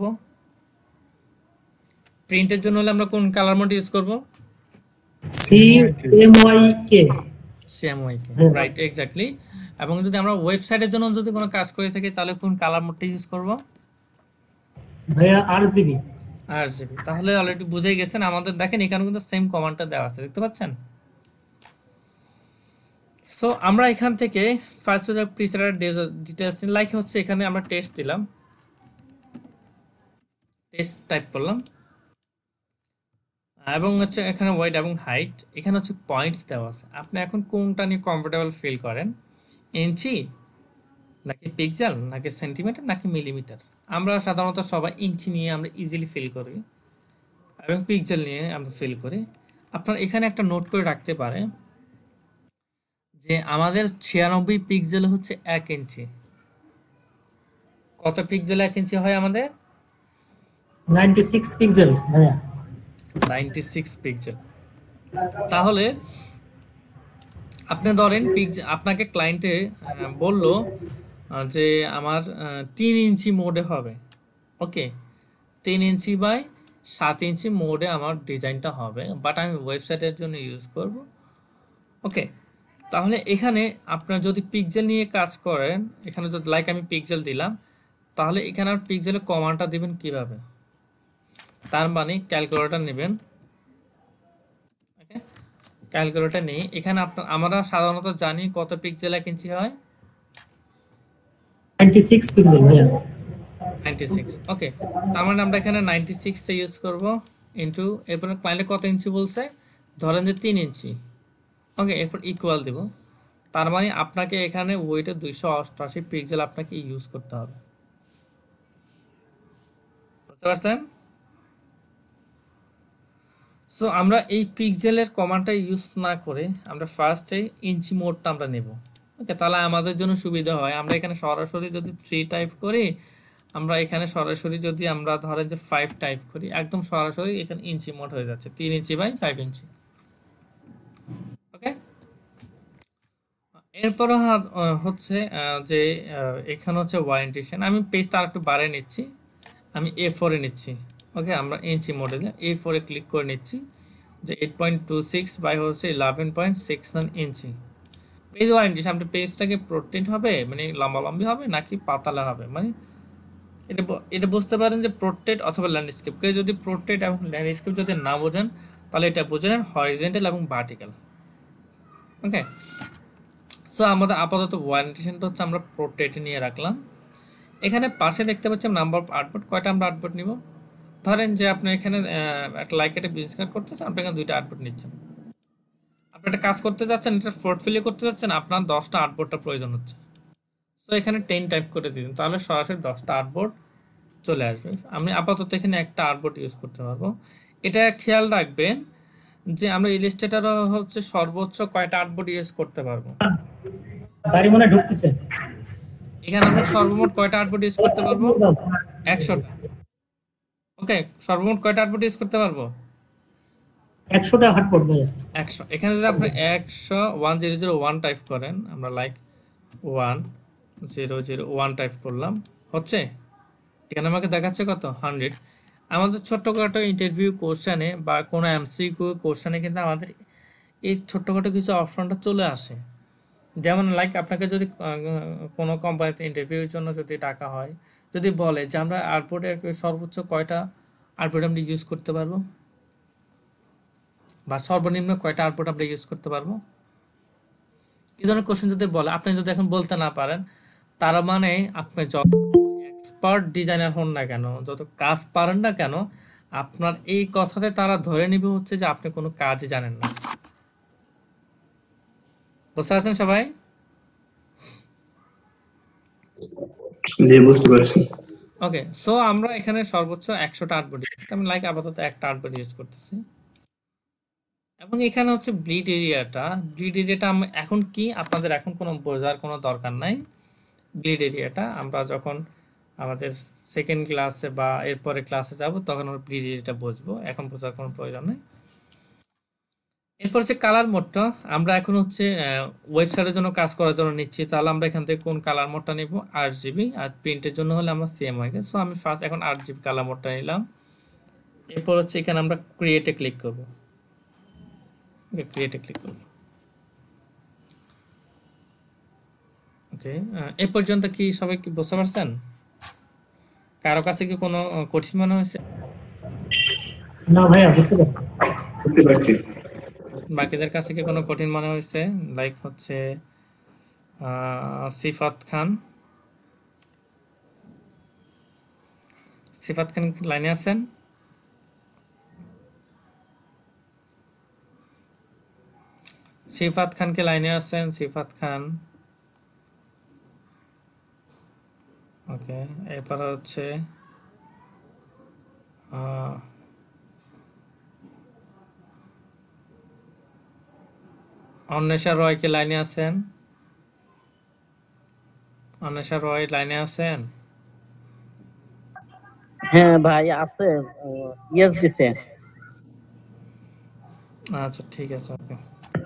প্রিন্টের জন্য হলে আমরা কোন কালার মোড ইউজ করব, CMYK। CMYK, right, exactly. এবং যদি আমরা ওয়েবসাইটের জন্য যদি কোনো কাজ করে থাকি তাহলে কোন কালার মোডটা ইউজ করব, ভাইয়া RGB। আরজিবি। তাহলে অলরেডি বুঝেই গেছেন আমাদের, দেখেন এখানে কিন্তু সেম কমান্ডটা দেওয়া আছে, দেখতে পাচ্ছেন। সো আমরা এখান থেকে ফার্স্ট হচ্ছে প্রিসেটের ডিটেইলস লাইক হচ্ছে এখানে আমরা টেস্ট দিলাম, টেস্ট টাইপ করলাম, এবং হচ্ছে এখানে ওয়েট এবং হাইট, এখানে হচ্ছে পয়েন্টস দেওয়া আছে। আপনি এখন কোনটা নিয়ে কমফোর্টেবল ফিল করেন, ইঞ্চি নাকি পিক্সেল নাকি সেন্টিমিটার নাকি মিলিমিটার? আমরা সাধারণত সবাই ইঞ্চি নিয়ে আমরা ইজিলি ফিল করি এবং পিক্সেল নিয়ে আমরা ফিল করি। আপনার এখানে একটা নোট করে রাখতে পারে যে আমাদের 96 পিক্সেল হচ্ছে 1 ইঞ্চি। কত পিক্সেল 1 ইঞ্চি হয় আমাদের? 96 পিক্সেল ভাইয়া। 96 পিক্সেল। তাহলে আপনি ধরেন আপনাকে ক্লায়েন্টে বলল যে আমার 3 ইঞ্চি মোডে হবে। ওকে, 3 ইঞ্চি বাই 7 ইঞ্চি মোডে আমার ডিজাইনটা হবে, বাট আমি ওয়েবসাইটের জন্য ইউজ করব। ওকে, তাহলে এখানে আপনার যদি পিক্সেল নিয়ে কাজ করেন, এখানে যদি লাইক আমি পিক্সেল দিলাম, তাহলে এখানে আর পিক্সেলের কমান্ডটা দিবেন কিভাবে? তার মানে ক্যালকুলেটর নেবেন। ওকে, ক্যালকুলেটর নিয়ে এখানে আমরা সাধারণত জানি কত পিক্সেল 1 ইঞ্চি হয়, 96 পিক্সেল ভাইয়া। 96। ওকে, তার মানে আমরা এখানে 96টা ইউজ করব ইনটু, এরপর ক্লায়েন্টে কত ইঞ্চি বলছে, ধরেন যে 3 ইঞ্চি। ওকে, এরপর ইকুয়াল দেব। তার মানে আপনাকে এখানে ওইটা 288 পিক্সেল আপনাকে ইউজ করতে হবে। বুঝতে পারছেন? সো আমরা এই পিক্সেলের কমান্ডটা ইউজ না করে আমরা ফার্স্টে ইঞ্চি মোডটা আমরা নেব। ওকে, তাহলে আমাদের জন্য সুবিধা হয়। আমরা এখানে সরাসরি যদি 3 টাইপ করি, আমরা এখানে সরাসরি যদি আমরা ধরেন যে 5 টাইপ করি, একদম সরাসরি এখানে ইঞ্চি মোড হয়ে যাচ্ছে, 3 ইঞ্চি বাই 5 ইঞ্চি। ওকে, এরপর হচ্ছে যে এখানে হচ্ছে ওয়ারেন্টিশন। আমি পেজটা আরেকটু বাড়িয়ে নিচ্ছি, আমি A4 এ নিচ্ছি। ওকে, আমরা ইঞ্চি মডেল A4 এ ক্লিক করে নিচ্ছি যে 8.26 বাই হচ্ছে 11.69 ইঞ্চি। পেজ ওয়ারেন্টিশন, আপনি পেজটাকে প্রোটেক্ট হবে মানে লম্বালম্বি হবে নাকি পাতালা হবে, মানে এটা বুঝতে পারেন যে প্রোটেক্ট অথবা ল্যান্ডস্কেপ। কেউ যদি প্রোটেক্ট এবং ল্যান্ডস্কেপ যদি না বোঝেন তাহলে এটা বুঝেন হরিজন্টাল এবং ভার্টিক্যাল। ওকে, সো আমাদের আপাতত ওয়ারেন্টিশনটা হচ্ছে আমরা প্রোটেক্ট নিয়ে রাখলাম। এখানে পাশে দেখতে পাচ্ছেন নাম্বার অফ আর্টবোর্ড, কয়টা আমরা আর্টবোর্ড নিব। ধরেন যে আপনি এখানে একটা লাইক একটা বিজনেস কার্ড করতেছেন, আপনি এখানে 2টা আর্টবোর্ড নিচ্ছেন। আপনি একটা কাজ করতে যাচ্ছেন, এটা পোর্টফোলিও করতে যাচ্ছেন, আপনার 10টা আর্টবোর্ডটা প্রয়োজন হচ্ছে। সো এখানে 10 টাইপ করে দিন, তাহলে সরাসরি 10টা আর্টবোর্ড চলে আসবে। আমি আপাতত এখানে একটা আর্টবোর্ড ইউজ করতে পারবো। এটা খেয়াল রাখবেন যে আমরা ইলাস্ট্রেটর হচ্ছে সর্বোচ্চ কয়টা আর্টবোর্ড ইউজ করতে পারবো। গাড়ি মনে ঢুকতেছে। এখানে আমরা সর্বমোট কয়টা আর্টবোর্ড ইউজ করতে পারবো? 100টা। ওকে, সর্বমোট কয়টা আর্টবোর্ড ইউজ করতে পারবো? 100টা আর্টবোর্ড ভাইয়া। 100। এখানে যদি আপনি 100 টাইপ করেন, আমরা লাইক 1001 টাইপ করলাম, হচ্ছে এখানে আমাকে দেখাচ্ছে কত 100। আমাদের ছোট্টখাটো ইন্টারভিউ কোশ্চেনে বা কোনো এমসিকিউ কোশ্চেনে কিন্তু আমাদের এই ছোট্টখাটো কিছু অপশনটা চলে আসে। যেমন লাইক আপনাকে যদি কোনো কোম্পানিতে ইন্টারভিউর জন্য যদি ডাকা হয়, যদি বলে যে আমরা আর্টবোর্ডের সর্বোচ্চ কয়টা আর্টবোর্ড আমরা ইউজ করতে পারবো বা সর্বনিম্ন কয়টা আর্টবোর্ড আমরা ইউজ করতে পারবো, এই ধরনের কোশ্চেন যদি বলে, আপনি যদি এখন বলতে না পারেন, তার মানে আপনি যত এক্সপার্ট ডিজাইনার হন না কেন, যত কাজ পারেন না কেন, আপনার এই কথাতে তারা ধরে নিবে হচ্ছে যে আপনি কোনো কাজই জানেন না। বুঝতে পারছেন সবাই? জি বুঝতে পারছি। ওকে, সো আমরা এখানে সর্বোচ্চ 100টা আর্টবোর্ড ইউজ করতে, আমি লাইক আপাতত একটা আর্টবোর্ড ইউজ করতেছি। এবং এখানে হচ্ছে ব্লিড এরিয়াটা, এখন কি আপনাদের এখন কোনো বোঝার কোনো দরকার নাই। ব্লিড এরিয়াটা আমরা যখন আমাদের সেকেন্ড ক্লাসে বা এরপরে ক্লাসে যাব তখন আমরা ব্লিড এরিয়াটা বুঝবো, এখন বোঝার কোনো প্রয়োজন নেই। এরপর হচ্ছে কালার মোডটা, আমরা এখন হচ্ছে ওয়েবসাইটের জন্য কাজ করার জন্য নিচ্ছি, তাহলে আমরা এখান থেকে কোন কালার মোডটা নিব, 8GB, আর প্রিন্টের জন্য হলে আমরা CMYK। সো আমি ফার্স্ট এখন 8GB কালার মোডটা নিলাম। এরপর হচ্ছে এখানে আমরা ক্রিয়েটে ক্লিক করব, ক্রিয়েটে ক্লিক করব। ওকে, এই পর্যন্ত কি সবাই কি বুঝতে পারছেন? কারো কাছে কি কোনো কঠিন মনে হয়েছে? না ভাইয়া, বুঝতে পারছি। বুঝতে পারছি। বাকিদের কাছে কি কোনো কঠিন মনে হয়েছে? লাইক হচ্ছে সিফাত খান, সিফাত খান লাইনে আছেন? সিফাত খান কে লাইনে আছেন? সিফাত খান, ওকে। এরপর হচ্ছে অন্বেষা রয় কে লাইনে আছেন? অন্বেষা রয় লাইনে আছেন? হ্যাঁ ভাই আছে, ইয়েস দিছে। আচ্ছা ঠিক আছে, ওকে।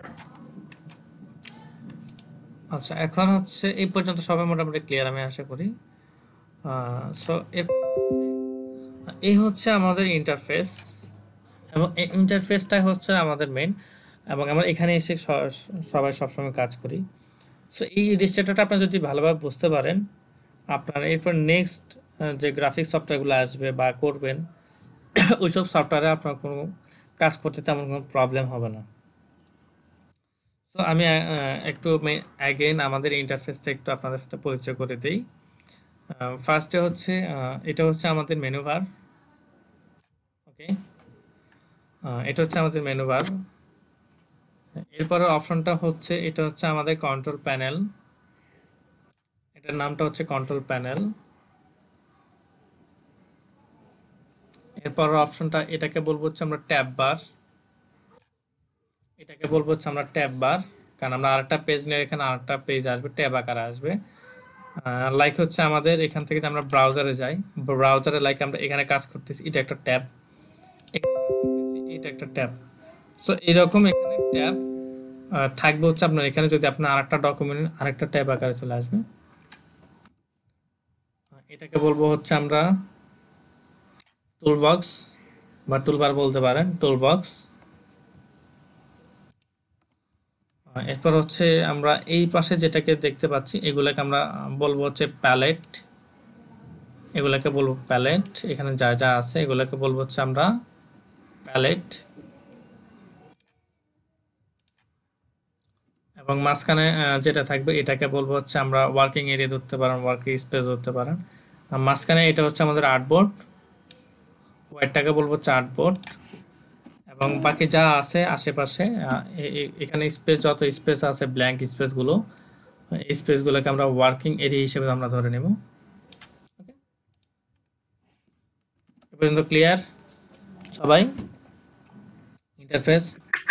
আচ্ছা, এখন হচ্ছে এই পর্যন্ত সবাই মোটামুটি ক্লিয়ার আমি আশা করি। সো এই হচ্ছে আমাদের ইন্টারফেস, এবং এই ইন্টারফেসটাই হচ্ছে আমাদের মেন, এবং আমরা এখানে এসে সবাই সবসময় কাজ করি। সো এই রেজিস্ট্রেটরটা আপনি যদি ভালোভাবে বুঝতে পারেন, আপনার এরপর নেক্সট যে গ্রাফিক্স সফটওয়্যারগুলো আসবে বা করবেন ওইসব সফটওয়্যারে আপনার কোনো কাজ করতে তেমন কোনো প্রবলেম হবে না। সো আমি একটু অ্যাগেন আমাদের ইন্টারফেসটা একটু আপনাদের সাথে পরিচয় করে দিই। ফার্স্টে হচ্ছে এটা হচ্ছে আমাদের মেনু বার, ওকে। এটা হচ্ছে আমাদের মেনু বার। এরপরের অপশনটা হচ্ছে, এটা হচ্ছে আমাদের কন্ট্রোল প্যানেল, এটার নামটা হচ্ছে কন্ট্রোল প্যানেল। এরপরের অপশনটা, এটাকে বলবো হচ্ছে আমরা ট্যাব বার, এটাকে বলবো হচ্ছে আমরা ট্যাব বার, কারণ আমরা আরেকটা পেজ নিয়ে এখানে আরেকটা পেজ আসবে, ট্যাব আকারে আসবে। লাইক হচ্ছে আমাদের এখান থেকে আমরা ব্রাউজারে যাই, ব্রাউজারে লাইক আমরা এখানে কাজ করতেছি, এটা একটা ট্যাব, এটা একটা ট্যাব। সো এরকম এখানে ট্যাব থাকবে হচ্ছে আপনার এখানে, যদি আপনার আরেকটা ডকুমেন্ট আরেকটা ট্যাব আকারে চলে আসবে। এটাকে বলবো হচ্ছে আমরা টুলবক্স বা টুলবার বলতে পারেন, টুলবক্স। এরপর হচ্ছে আমরা এই পাশে যেটাকে দেখতে পাচ্ছি এগুলাকে আমরা বলবো হচ্ছে প্যালেট, এগুলাকে বলবো প্যালেট, এখানে যা যা আছে এগুলাকে বলবো হচ্ছে আমরা প্যালেট। এবং মাঝখানে যেটা থাকবে এটাকে বলবো হচ্ছে আমরা ওয়ার্কিং এরিয়া ধরতে পারেন, ওয়ার্কিং স্পেস ধরতে পারেন। মাঝখানে এটা হচ্ছে আমাদের আর্টবোর্ড, হোয়াইটটাকে বলবো হচ্ছে আর্টবোর্ড। এবং বাকি যা আছে আশেপাশে এখানে স্পেস, যত স্পেস আছে ব্ল্যাঙ্ক স্পেসগুলো, এই স্পেসগুলোকে আমরা ওয়ার্কিং এরিয়া হিসেবে আমরা ধরে নেব। ওকে, এ পর্যন্ত ক্লিয়ার সবাই? Interface,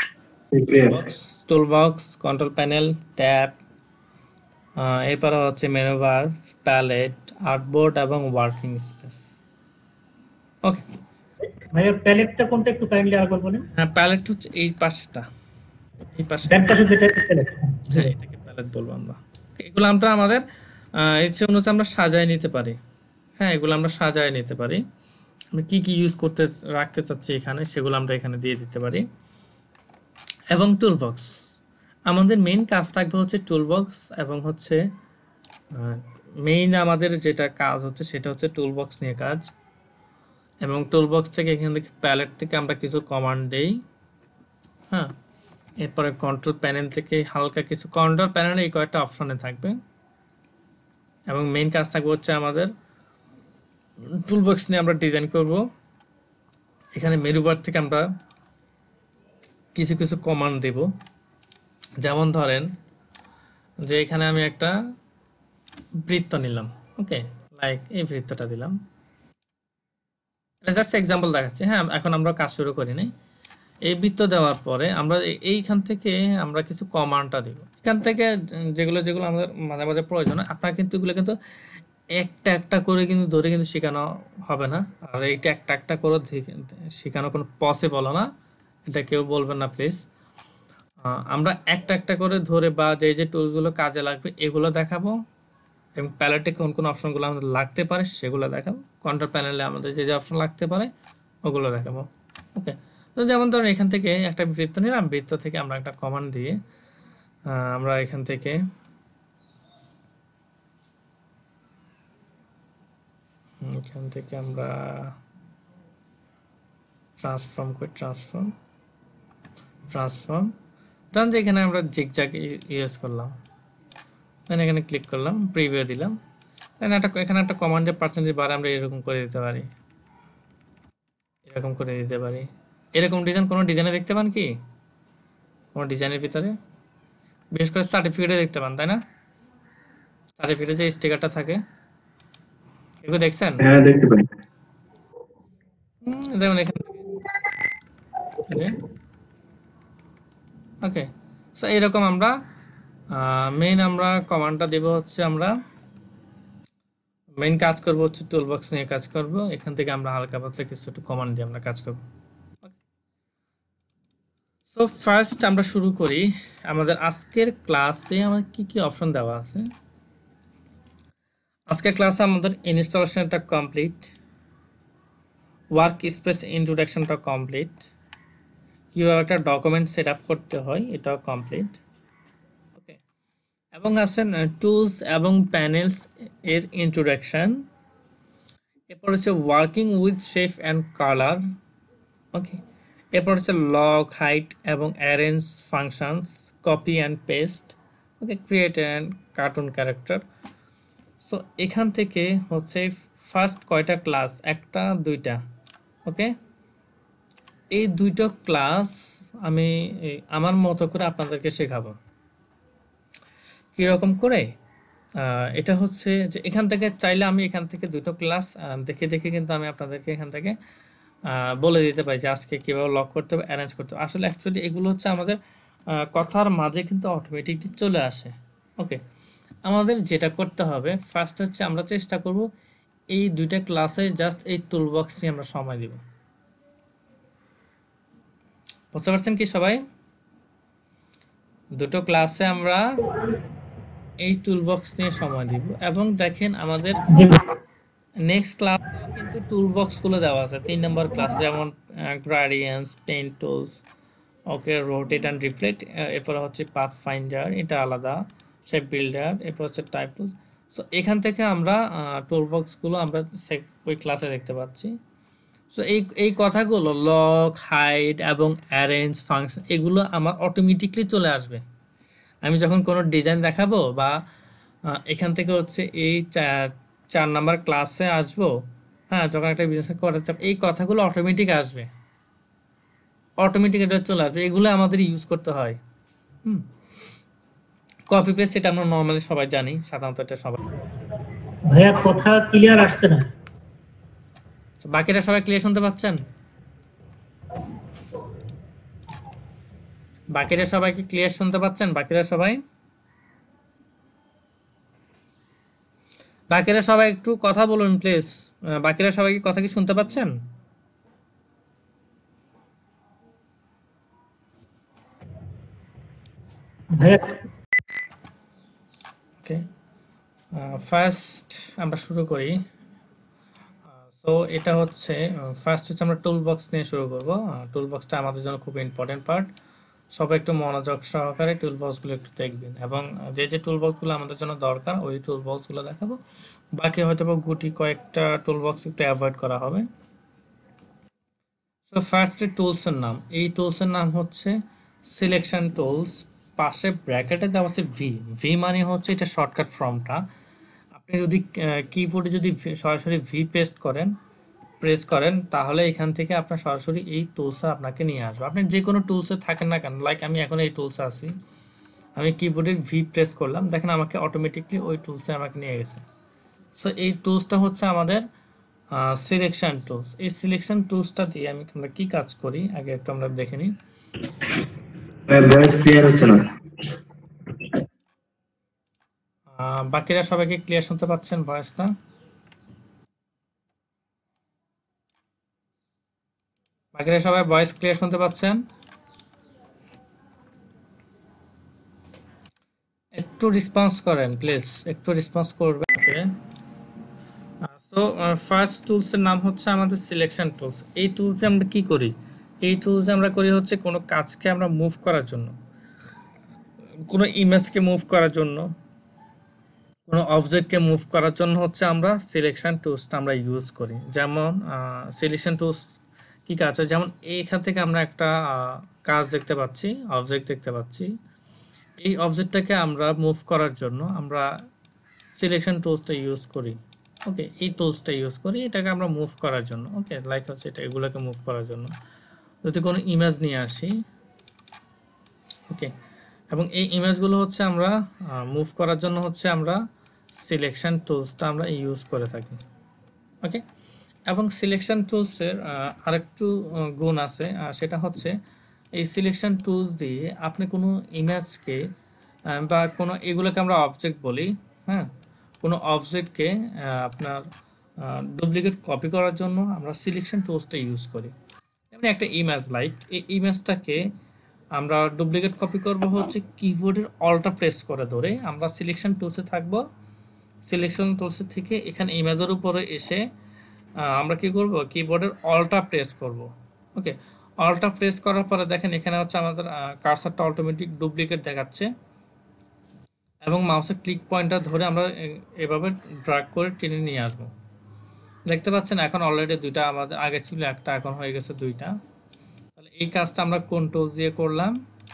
toolbox, control panel, tab, এরপর হচ্ছে মেনু বার, প্যালেট, আর্টবোর্ড এবং ওয়ার্কিং স্পেস। ওকে ভাইয়া, প্যালেটটা কোনটা একটু কাইন্ডলি আরেকবার বলেন। হ্যাঁ, প্যালেট হচ্ছে এই পাশটা, এই পাশে, ব্যাক পাশে যেটা প্যালেট। হ্যাঁ এটাকে প্যালেট বলবো আমরা। এগুলো আমরা আমাদের ইচ্ছে অনুযায়ী আমরা সাজায় নিতে পারি। হ্যাঁ, এগুলো আমরা সাজায় নিতে পারি, আমরা কি কি ইউজ করতে রাখতে চাচ্ছি এখানে সেগুলো আমরা এখানে দিয়ে দিতে পারি। এবং টুলবক্স, আমাদের মেইন কাজ থাকবে হচ্ছে টুলবক্স, এবং হচ্ছে মেইন আমাদের যেটা কাজ হচ্ছে সেটা হচ্ছে টুলবক্স নিয়ে কাজ। এবং টুলবক্স থেকে এখান থেকে প্যালেট থেকে আমরা কিছু কমান্ড দেই। হ্যাঁ, এরপরে কন্ট্রোল প্যানেল থেকে হালকা কিছু, কন্ট্রোল প্যানেলে এই কয়েকটা অপশনে থাকবে। এবং মেইন কাজ থাকবে হচ্ছে আমাদের টুলবক্স নিয়ে আমরা ডিজাইন করব। এখানে মেনু বার থেকে আমরা কিছু কিছু কমান্ড দেব, যেমন ধরেন যে এখানে আমি একটা বৃত্ত নিলাম, ওকে, লাইক এই বৃত্তটা দিলাম, এটা জাস্ট এক্সাম্পল দেখাচ্ছি। হ্যাঁ, এখন আমরা কাজ শুরু করি নাই। এই বৃত্ত দেওয়ার পরে আমরা এইখান থেকে আমরা কিছু কমান্ডটা দিব। এখান থেকে যেগুলো যেগুলো আমাদের মাঝে মাঝে প্রয়োজন, আপনার কিন্তু এগুলো কিন্তু একটা একটা করে কিন্তু ধরে কিন্তু শেখানো হবে না, আর এইটা একটা একটা করে শেখানো কোনো পসিবল না, এটা কেউ বলবেন না প্লিজ। আমরা একটা একটা করে ধরে বা যে যে টুলসগুলো কাজে লাগবে এগুলো দেখাবো, এবং প্যালেটে কোন কোন অপশনগুলো আমাদের লাগতে পারে সেগুলো দেখাবো, কন্ট্রোল প্যানেলে আমাদের যে যে অপশন লাগতে পারে ওগুলো দেখাবো। ওকে, তো যেমন ধরুন এখান থেকে একটা বৃত্ত নিলাম, বৃত্ত থেকে আমরা একটা কমান্ড দিয়ে আমরা এখান থেকে আমরা ট্রান্সফর্ম করি, ট্রান্সফর্ম ধরুন যে এখানে আমরা জিগজ্যাগ ইউজ করলাম, এখানে ক্লিক করলাম, প্রিভিউ দিলাম, এখানে একটা কমান্ডের পার্সেন্টেজ বাড়ে আমরা এরকম করে দিতে পারি, এরকম করে দিতে পারি। এরকম ডিজাইন কোনো ডিজাইনে দেখতে পান কি? কোনো ডিজাইনের ভিতরে বিশেষ করে সার্টিফিকেটে দেখতে পান, তাই না? সার্টিফিকেটে যে স্টিকারটা থাকে এগুলো দেখছেন? হ্যাঁ দেখতে পাই। যেমন এখানে ওকে, সো এরকম আমরা মেইন আমরা কমান্ডটা দেব হচ্ছে, আমরা মেইন কাজ করব হচ্ছে টুলবক্স নিয়ে কাজ করব। এখান থেকে আমরা হালকা পাতলা কিছু একটু কমান্ড দিয়ে আমরা কাজ করব। সো ফার্স্ট আমরা শুরু করি আমাদের আজকের ক্লাসে আমার কি কি অপশন দেওয়া আছে। আজকের ক্লাসে আমাদের ইনস্টলেশনটা কমপ্লিট, ওয়ার্ক স্পেস ইন্ট্রোডাকশনটা কমপ্লিট, কিভাবে একটা ডকুমেন্ট সেট আপ করতে হয় এটাও কমপ্লিট। ওকে, এবং আসেন টুলস এবং প্যানেলস এর ইন্ট্রোডাকশন, এরপর হচ্ছে working with shape and colour. Okay, এরপর হচ্ছে লগ, হাইট এবং arrange functions, copy and paste. Okay, create and cartoon character. So এখান থেকে হচ্ছে ফার্স্ট কয়টা ক্লাস, একটা দুইটা। ওকে, এই দুইটা ক্লাস আমি আমার মতো করে আপনাদেরকে শেখাবো। কীরকম করে? এটা হচ্ছে যে এখান থেকে চাইলে আমি এখান থেকে দুটো ক্লাস দেখে দেখে কিন্তু আমি আপনাদেরকে এখান থেকে বলে দিতে পারি যে আজকে কীভাবে লক করতে হবে, অ্যারেঞ্জ করতে হবে। আসলে অ্যাকচুয়ালি এগুলো হচ্ছে আমাদের কথার মাঝে কিন্তু অটোমেটিকলি চলে আসে। ওকে, আমাদের যেটা করতে হবে ফার্স্ট হচ্ছে আমরা চেষ্টা করব এই দুইটা ক্লাসে জাস্ট এই টুলবক্স নিয়ে আমরা সময় দিব। বুঝতে পারছেন কি সবাই? দুটো ক্লাসে আমরা এই টুলবক্স নিয়ে সময় দিব, এবং দেখেন আমাদের নেক্সট ক্লাস কিন্তু টুলবক্স গুলো দেওয়া আছে 3 নম্বর ক্লাস, যেমন gradients, paint tools, okay, rotate and reflect, এরপর হচ্ছে পাথ ফাইন্ডার, এটা আলাদা, শেপ বিল্ডার, এরপর হচ্ছে টাইপ টুলস। সো এখান থেকে আমরা টুলবক্স গুলো আমরা ওই ক্লাসে দেখতে পাচ্ছি। সো এই কথাগুলো লক, হাইড এবং অ্যারেঞ্জ ফাংশন এগুলো আমার অটোমেটিকলি চলে আসবে। আমি যখন কোনো ডিজাইন দেখাবো বা এখান থেকে হচ্ছে এই 4 নাম্বার ক্লাসে আসবো, হ্যাঁ, যখন একটা বিজনেস করতে চাপ এই কথাগুলো অটোমেটিক আসবে, অটোমেটিক এটা চলে আসবে। এগুলো আমাদের ইউজ করতে হয়। কপি পেস্ট এটা আমরা নর্মালি সবাই জানি, সাধারণত এটা সবাই। ভাইয়া কথা ক্লিয়ার আসছে না। বাকিরা সবাই ক্লিয়ার শুনতে পাচ্ছেন? বাকিরা সবাই কি ক্লিয়ার শুনতে পাচ্ছেন? বাকিরা সবাই একটু কথা বলুন প্লিজ। বাকিরা সবাই কি কথা কি শুনতে পাচ্ছেন? ওকে, ফার্স্ট আমরা শুরু করি। সো এটা হচ্ছে ফার্স্ট হচ্ছে আমরা টুলবক্স নিয়ে শুরু করব। টুলবক্সটা আমাদের জন্য খুব ইম্পর্টেন্ট পার্ট। সবাই একটু মনোযোগ সহকারে টুলবক্সগুলো একটু দেখবেন, এবং যে যে টুলবক্সগুলো আমাদের জন্য দরকার ওই টুলবক্সগুলো দেখাবো। বাকি হয়তো গুটি কয়েকটা টুলবক্স একটু অ্যাভয়েড করা হবে। সো ফার্স্টে টুলসের নাম, এই টুলসের নাম হচ্ছে সিলেকশন টুলস, পাশে ব্র্যাকেটে দেওয়া আছে ভি। ভি মানে হচ্ছে এটা শর্টকাট ফর্মটা। আপনি যদি কিবোর্ডে যদি সরাসরি ভি প্রেস করেন তাহলে এখান থেকে আপনার সরাসরি এই টুলসে আপনাকে নিয়ে আসবে। আপনি যে কোনো টুলসে থাকেন না কেন, লাইক আমি এখন এই টুলসে আছি, আমি কিবোর্ডের ভি প্রেস করলাম, দেখেন আমাকে অটোমেটিকলি ওই টুলসে আমাকে নিয়ে গেছে। সো এই টুলসটা হচ্ছে আমাদের সিলেকশন টুলস। এই সিলেকশন টুলসটা দিয়ে আমরা কি কাজ করি আগে একটু আমরা দেখে নিই। ভয়েস ক্লিয়ার হচ্ছে না। বাকিরা সবাইকে ক্লিয়ার শুনতে পাচ্ছেন ভয়েসটা? বাকিরা সবাই ভয়েস ক্লিয়ার শুনতে পাচ্ছেন? একটু রেসপন্স করেন প্লিজ, একটু রেসপন্স করবেন। ওকে, সো ফার্স্ট টুলসের নাম হচ্ছে আমাদের সিলেকশন টুলস। এই টুলসে আমরা কি করি? এই টুলসে আমরা করি হচ্ছে কোনো কাজকে আমরা মুভ করার জন্য, কোনো ইমেজকে মুভ করার জন্য, কোনো অবজেক্টকে মুভ করার জন্য হচ্ছে আমরা সিলেকশন টুলসটা আমরা ইউজ করি। যেমন সিলেকশন টুলস কি কাজ হয়, যেমন এইখান থেকে আমরা একটা কাজ দেখতে পাচ্ছি, অবজেক্ট দেখতে পাচ্ছি। এই অবজেক্টটাকে আমরা মুভ করার জন্য আমরা সিলেকশন টুলসটা ইউজ করি। ওকে, এই টুলসটা ইউজ করি এটাকে আমরা মুভ করার জন্য। ওকে, লাইক হচ্ছে এটা, এগুলোকে মুভ করার জন্য। যদি কোনো ইমেজ নিয়ে আসি, ওকে, এবং এই ইমেজগুলো হচ্ছে আমরা মুভ করার জন্য হচ্ছে আমরা সিলেকশন টুলসটা আমরা ইউজ করে থাকি। ওকে, এবং সিলেকশন টুলসের আরেকটু গুণ আছে, সেটা হচ্ছে এই সিলেকশন টুলস দিয়ে আপনি কোনো ইমেজকে বা কোনো, এগুলোকে আমরা অবজেক্ট বলি, হ্যাঁ, কোনো অবজেক্টকে আপনার ডুপ্লিকেট কপি করার জন্য আমরা সিলেকশন টুলসটা ইউজ করি। যেমন একটা ইমেজ, লাইক এই ইমেজটাকে আমরা ডুপ্লিকেট কপি করব হচ্ছে কিবোর্ডের অল্টা প্রেস করে ধরে আমরা সিলেকশন টুলসে থাকব। সিলেকশন টুলসে থেকে এখানে ইমেজের উপরে এসে আমরা কি করব, কিবোর্ডের অল্টা প্রেস করব। ওকে, অল্টা প্রেস করার পরে দেখেন এখানে হচ্ছে আমাদের কার্সারটা অটোমেটিক ডুপ্লিকেট দেখাচ্ছে, এবং মাউসের ক্লিক পয়েন্টটা ধরে আমরা এভাবে ড্র্যাগ করে টেনে নিয়ে আসবো। দেখতে পাচ্ছেন এখন অলরেডি দুইটা, আমাদের আগে ছিল একটা, এখন হয়ে গেছে দুইটা। তাহলে এই কাজটা আমরা কোন টুলস দিয়ে করলাম?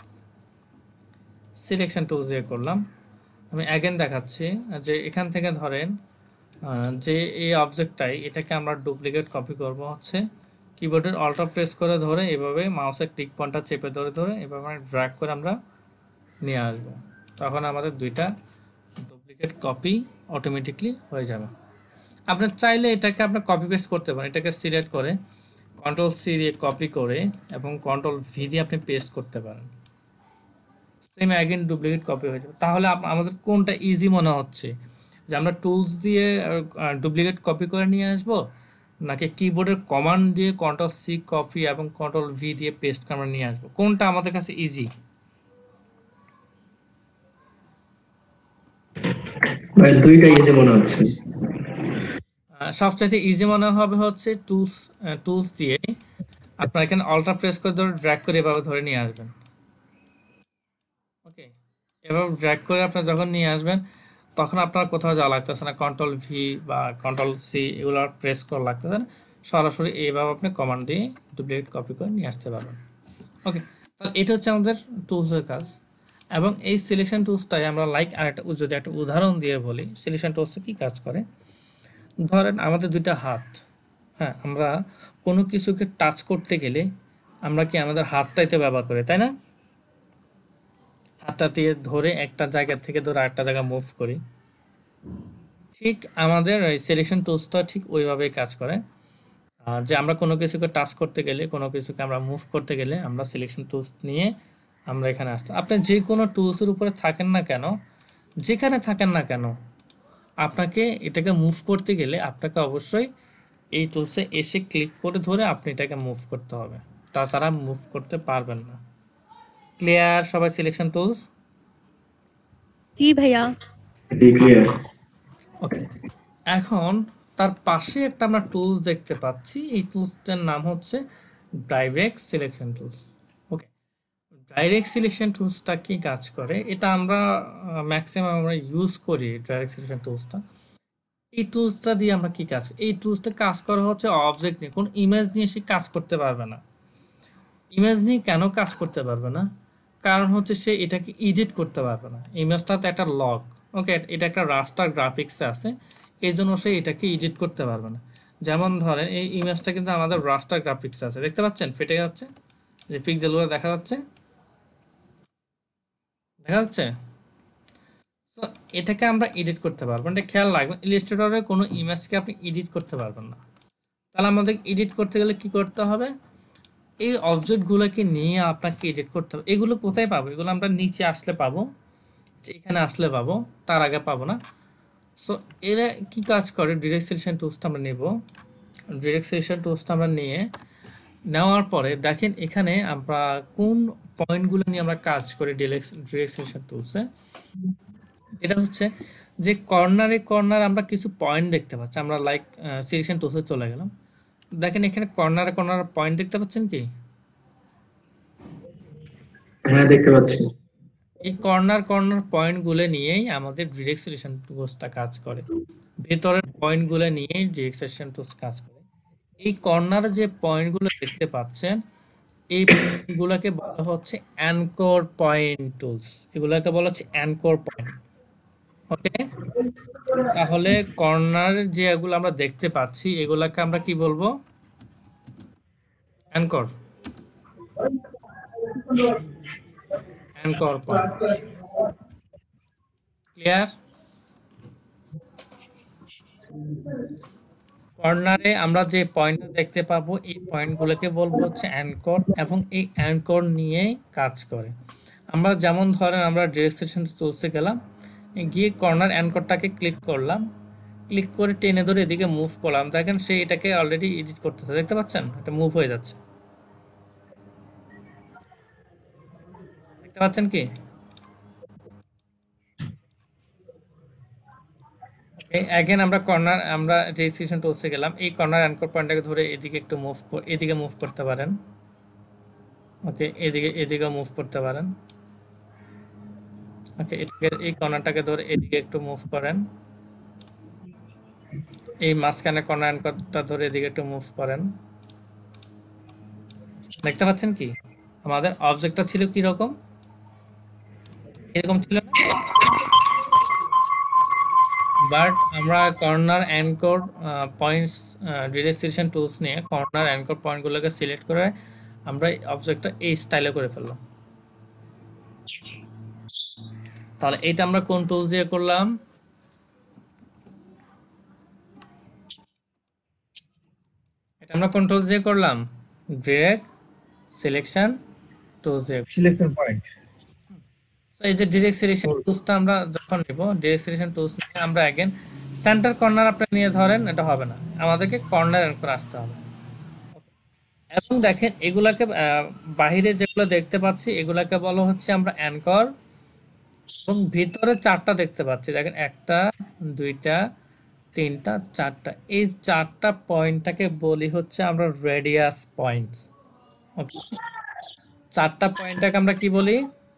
সিলেকশন টুলস দিয়ে করলাম। আমি অ্যাগেন দেখাচ্ছি যে এখান থেকে ধরেন যে এই অবজেক্টটাই, এটাকে আমরা ডুপ্লিকেট কপি করব হচ্ছে কিবোর্ডের অল্টা প্রেস করে ধরে এভাবে মাউসের ক্লিক পয়েন্টটা চেপে ধরে ধরে এভাবে ড্র্যাগ করে আমরা নিয়ে আসবো। তখন আমাদের দুইটা ডুপ্লিকেট কপি অটোমেটিকলি হয়ে যাবে। আপনি চাইলে এটাকে আপনার কপি পেস্ট করতে পারেন, এটাকে সিলেক্ট করে কন্ট্রোল সি দিয়ে কপি করে এবং কন্ট্রোল ভি দিয়ে আপনি পেস্ট করতে পারেন, সেম অ্যাগেন ডুপ্লিকেট কপি হয়ে যাবে। তাহলে আমাদের কোনটা ইজি মনে হচ্ছে, যে আমরা টুলস দিয়ে ডুপ্লিকেট কপি করে নিয়ে আসব, নাকি কিবোর্ডের কমান্ড দিয়ে কন্ট্রোল সি কপি এবং কন্ট্রোল ভি দিয়ে পেস্ট করে আমরা নিয়ে আসবো? কোনটা আমাদের কাছে ইজি? ভাই দুইটাই ইজি মনে হচ্ছে। সবচাইতে ইজি মনে হবে হচ্ছে টুলস দিয়ে আপনার এখানে অল্টা প্রেস করে ধরে ড্র্যাগ করে এভাবে ধরে নিয়ে আসবেন। ওকে, এভাবে ড্র্যাগ করে আপনার যখন নিয়ে আসবেন তখন আপনার কোথাও যাওয়া লাগতেছে না, কন্ট্রোল ভি বা কন্ট্রোল সি এগুলো প্রেস করা লাগতেছে না, সরাসরি এইভাবে আপনি কমান্ড দিয়ে ডুপ্লিকেট কপি করে নিয়ে আসতে পারবেন। ওকে, তাহলে এটা হচ্ছে আমাদের টুলসের কাজ। এবং এই সিলেকশন টুলসটাই আমরা লাইক আরেকটা, যদি একটা উদাহরণ দিয়ে বলি সিলেকশন টুলসে কী কাজ করে। ধরেন আমাদের দুইটা হাত, হ্যাঁ, আমরা কোনো কিছুকে টাচ করতে গেলে আমরা কি আমাদের হাতটাইতে ব্যবহার করি, তাই না? হাতটা দিয়ে ধরে একটা জায়গা থেকে ধরে আরেকটা জায়গা মুভ করি। ঠিক আমাদের এই সিলেকশন টুলসটা ঠিক ওইভাবেই কাজ করে, যে আমরা কোনো কিছুকে টাচ করতে গেলে, কোনো কিছুকে আমরা মুভ করতে গেলে আমরা সিলেকশন টুলস নিয়ে আমরা এখানে আসতে। আপনি যে কোনো টুলসের উপরে থাকেন না কেন, যেখানে থাকেন না কেন, আপনাকে এটাকে মুভ করতে গেলে আপনাকে অবশ্যই এই টুলসে এসে ক্লিক করে ধরে আপনি এটাকে মুভ করতে হবে, তাছাড়া মুভ করতে পারবেন না। ক্লিয়ার সবাই সিলেকশন টুলস? জি ভাইয়া। ক্লিয়ার। ওকে, এখন তার পাশে একটা আমরা টুলস দেখতে পাচ্ছি, এই টুলসটার নাম হচ্ছে direct selection tools. Okay, direct selection টুলসটা কি কাজ করে, এটা আমরা ম্যাক্সিমাম আমরা ইউজ করি ডাইরেক্ট সিলেকশন টুলসটা। এই টুলসটা দিয়ে আমরা কি কাজ, এই টুলসটা কাজ করা হচ্ছে অবজেক্ট নিয়ে, কোন ইমেজ নিয়ে সে কাজ করতে পারবে না। ইমেজ নিয়ে কেন কাজ করতে পারবে না? কারণ হচ্ছে সে এটাকে এডিট করতে পারবে না। ইমেজটাতে একটা লগ, ওকে, এটা একটা রাস্টার গ্রাফিক্সে আছে, এই জন্য সে এটাকে এডিট করতে পারবে না। যেমন ধরেন এই ইমেজটা কিন্তু আমাদের রাস্টার গ্রাফিক্স আছে, দেখতে পাচ্ছেন ফেটে যাচ্ছে, যে পিক্সেলগুলো দেখা যাচ্ছে, দেখা যাচ্ছে। সো এটাকে আমরা এডিট করতে পারবো, এটা খেয়াল রাখবেন। ইলাস্ট্রেটরে কোনো ইমেজকে আপনি এডিট করতে পারবেন না। তাহলে আমাদের এডিট করতে গেলে কি করতে হবে, এই অবজেক্টগুলোকে নিয়ে আপনাকে এডিট করতে হবে। এগুলো কোথায় পাবো, এগুলো আমরা নিচে আসলে পাবো, এখানে আসলে পাবো, তার আগে পাবো না। সো এরা কি কাজ করে, ডিরেক্ট সিলেকশন টুলসটা আমরা নেব। ডিরেক্ট সিলেকশন টুলসটা আমরা নিয়ে নেওয়ার পরে দেখেন এখানে আমরা কোন পয়েন্টগুলো নিয়ে আমরা কাজ করি ডিরেক্ট সিলেকশন টুলসে। এটা হচ্ছে যে কর্নারে আমরা কিছু পয়েন্ট দেখতে পাচ্ছি। আমরা লাইক সিলেকশন টুলসে চলে গেলাম, দেখেন এখানে কর্নারে পয়েন্ট দেখতে পাচ্ছেন কি? হ্যাঁ দেখতে পাচ্ছি। এই কর্নার পয়েন্টগুলো নিয়েই আমাদের ডিরেক্ট সিলেকশন টুলসটা কাজ করে। ভেতরের পয়েন্টগুলো নিয়েই ডিরেক্ট সিলেকশন টুলস কাজ করে। এই কর্নার যে পয়েন্টগুলো দেখতে পাচ্ছেন, এই পয়েন্টগুলোকে বলা হচ্ছে অ্যানকর পয়েন্ট টুলস। এগুলোকে বলা হচ্ছে অ্যানকর পয়েন্ট। ওকে, তাহলে কর্নার যেগুলো আমরা দেখতে পাচ্ছি এগুলাকে আমরা কি বলবো? Anchor point. ক্লিয়ার? কর্নারে আমরা যে পয়েন্টটা দেখতে পাবো এই পয়েন্টগুলোকে বলবো হচ্ছে অ্যানকর, এবং এই অ্যানকর নিয়েই কাজ করে। আমরা যেমন ধরেন আমরা ডিরেক্ট সিলেকশন টুলসে গেলাম, গিয়ে কর্নার অ্যানকরটাকে ক্লিক করলাম, ক্লিক করে টেনে ধরে এদিকে মুভ করলাম, দেখেন সে এটাকে অলরেডি এডিট করতেছে, দেখতে পাচ্ছেন এটা মুভ হয়ে যাচ্ছে, দেখতে পাচ্ছেন কি? अगेन আমরা কর্নার আমরা রেজিস্ট্রেশন টুলসে গেলাম, এই কর্নার অ্যানকর পয়েন্টটাকে ধরে এদিকে একটু এদিকে মুভ করতে পারেন। ওকে, এদিকে মুভ করতে পারেন। ওকে, এই কর্নারটাকে ধরে এদিকে একটু মুভ করেন, এই মাঝখানে কর্নার অ্যানকরটা ধরে এদিকে একটু মুভ করেন। দেখতে পাচ্ছেন কি আমাদের অবজেক্টটা ছিল কি রকম, এরকম ছিল, বাট আমরা corner anchor points direct selection tools নিয়ে কর্নার অ্যানকর পয়েন্টগুলোকে সিলেক্ট করে আমরা অবজেক্টটা এই স্টাইলে করে ফেললাম। তাহলে এটা আমরা কোন টুলস দিয়ে করলাম? এটা আমরা কোন টুলস দিয়ে করলাম? ডিরেক্ট সিলেকশন টুলস দিয়ে। Selection point. সো এই যে ডিরেক্ট সিলেকশন টুলসটা আমরা যখন নেব, ডিরেক্ট সিলেকশন টুলস নিয়ে আমরা अगेन সেন্টার কর্নার আপনি নিয়ে ধরেন, এটা হবে না, আমাদেরকে কর্নার অ্যানকর আসতে হবে। এবং দেখেন এগুলাকে বাহিরে যেগুলো দেখতে পাচ্ছি এগুলাকে বলা হচ্ছে আমরা অ্যানকর, এবং ভিতরে চারটা দেখতে পাচ্ছি, দেখেন একটা, দুইটা, তিনটা, চারটা, এই চারটা পয়েন্টটাকে বলি হচ্ছে আমরা রেডিয়াস পয়েন্টস। ওকে, চারটা পয়েন্টটাকে আমরা কি বলি?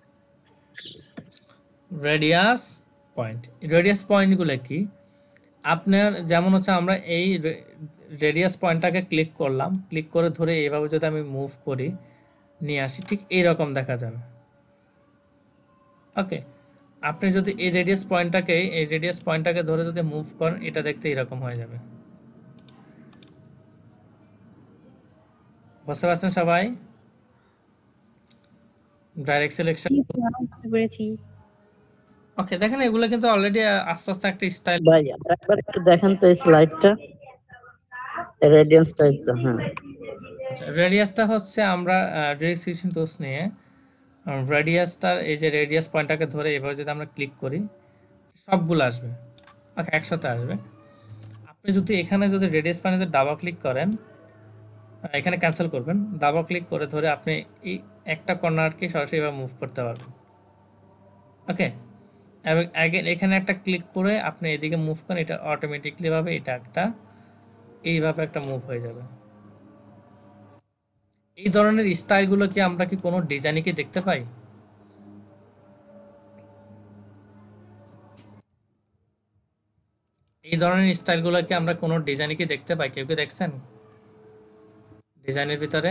Radius point. রেডিয়াস পয়েন্টগুলো কি? আপনার যেমন হচ্ছে আমরা এই রেডিয়াস পয়েন্টটাকে ক্লিক করলাম, ক্লিক করে ধরে এইভাবে যদি আমি মুভ করি, নিয়ে আসি, ঠিক এইরকম দেখা যাবে। ওকে, আপনি যদি এই রেডিয়াস পয়েন্টটাকে ধরে যদি মুভ করেন, এটা দেখতে এরকম হয়ে যাবে। বুঝতে পারছেন সবাই? Direct selection. ওকে, দেখেন এগুলো কিন্তু অলরেডি আস্তে আস্তে একটা স্টাইল। ভাই একবার একটু দেখেন তো এই স্লাইডটা, রেডিয়ান্স টাইপটা। হ্যাঁ, আচ্ছা, রেডিয়াসটা হচ্ছে আমরা ডিরেক্ট সিলেকশন টুলস নিয়ে রেডিয়াসটার এই যে রেডিয়াস পয়েন্টটাকে ধরে এভাবে যদি আমরা ক্লিক করি, সবগুলো আসবে। ওকে, একসাথে আসবে। আপনি যদি এখানে যদি রেডিয়াস পয়েন্টে ডাবল ক্লিক করেন, এখানে ক্যান্সেল করবেন, ডাবল ক্লিক করে ধরে আপনি এই একটা কর্নারকে সরাসরি এভাবে মুভ করতে পারবেন। ওকে, এবং এখানে একটা ক্লিক করে আপনি এদিকে মুভ করেন, এটা অটোমেটিকলি ভাবে এটা একটা এইভাবে একটা মুভ হয়ে যাবে। এই ধরনের স্টাইলগুলো কি আমরা কি কোনো ডিজাইনে কি দেখতে পাই? এই ধরনের স্টাইলগুলো কি আমরা কোনো ডিজাইনে কি দেখতে পাই? কেউ কি দেখছেন ডিজাইনের ভিতরে?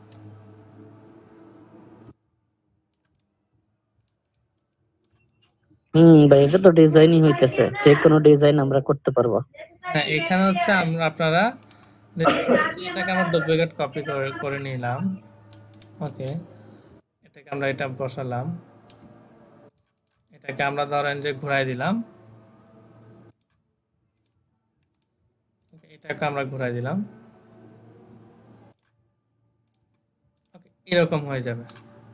ভাই এটা তো ডিজাইনই হইতেছে, যে কোনো ডিজাইন আমরা করতে পারবো। হ্যাঁ, এখানে হচ্ছে আপনারা এটাকে আমরা ডুপ্লিকেট কপি করে নিলাম। ওকে, এটাকে আমরা এটা বসালাম, এটাকে আমরা ধরেন যে ঘুরাই দিলাম, এটাকে আমরা ঘুরাই দিলাম, এরকম হয়ে যাবে।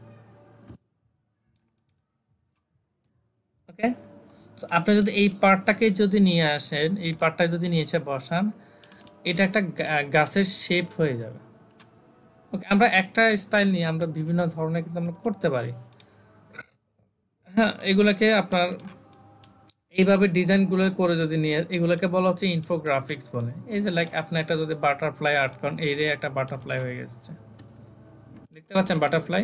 ওকে, আপনি যদি এই পার্টটাকে যদি নিয়ে আসেন, এই পার্টটা যদি নিয়ে এসে বসান, এটা একটা গাছের শেপ হয়ে যাবে। ওকে, আমরা একটা স্টাইল নিয়ে আমরা বিভিন্ন ধরনের কিন্তু আমরা করতে পারি। হ্যাঁ, এগুলোকে আপনার এইভাবে ডিজাইনগুলো করে যদি নিয়ে, এগুলোকে বলা হচ্ছে ইনফোগ্রাফিক্স বলে। এই যে লাইক আপনি একটা যদি বাটারফ্লাই আর্ট করেন, এই রে একটা বাটারফ্লাই হয়ে গেছে, দেখতে পাচ্ছেন বাটারফ্লাই।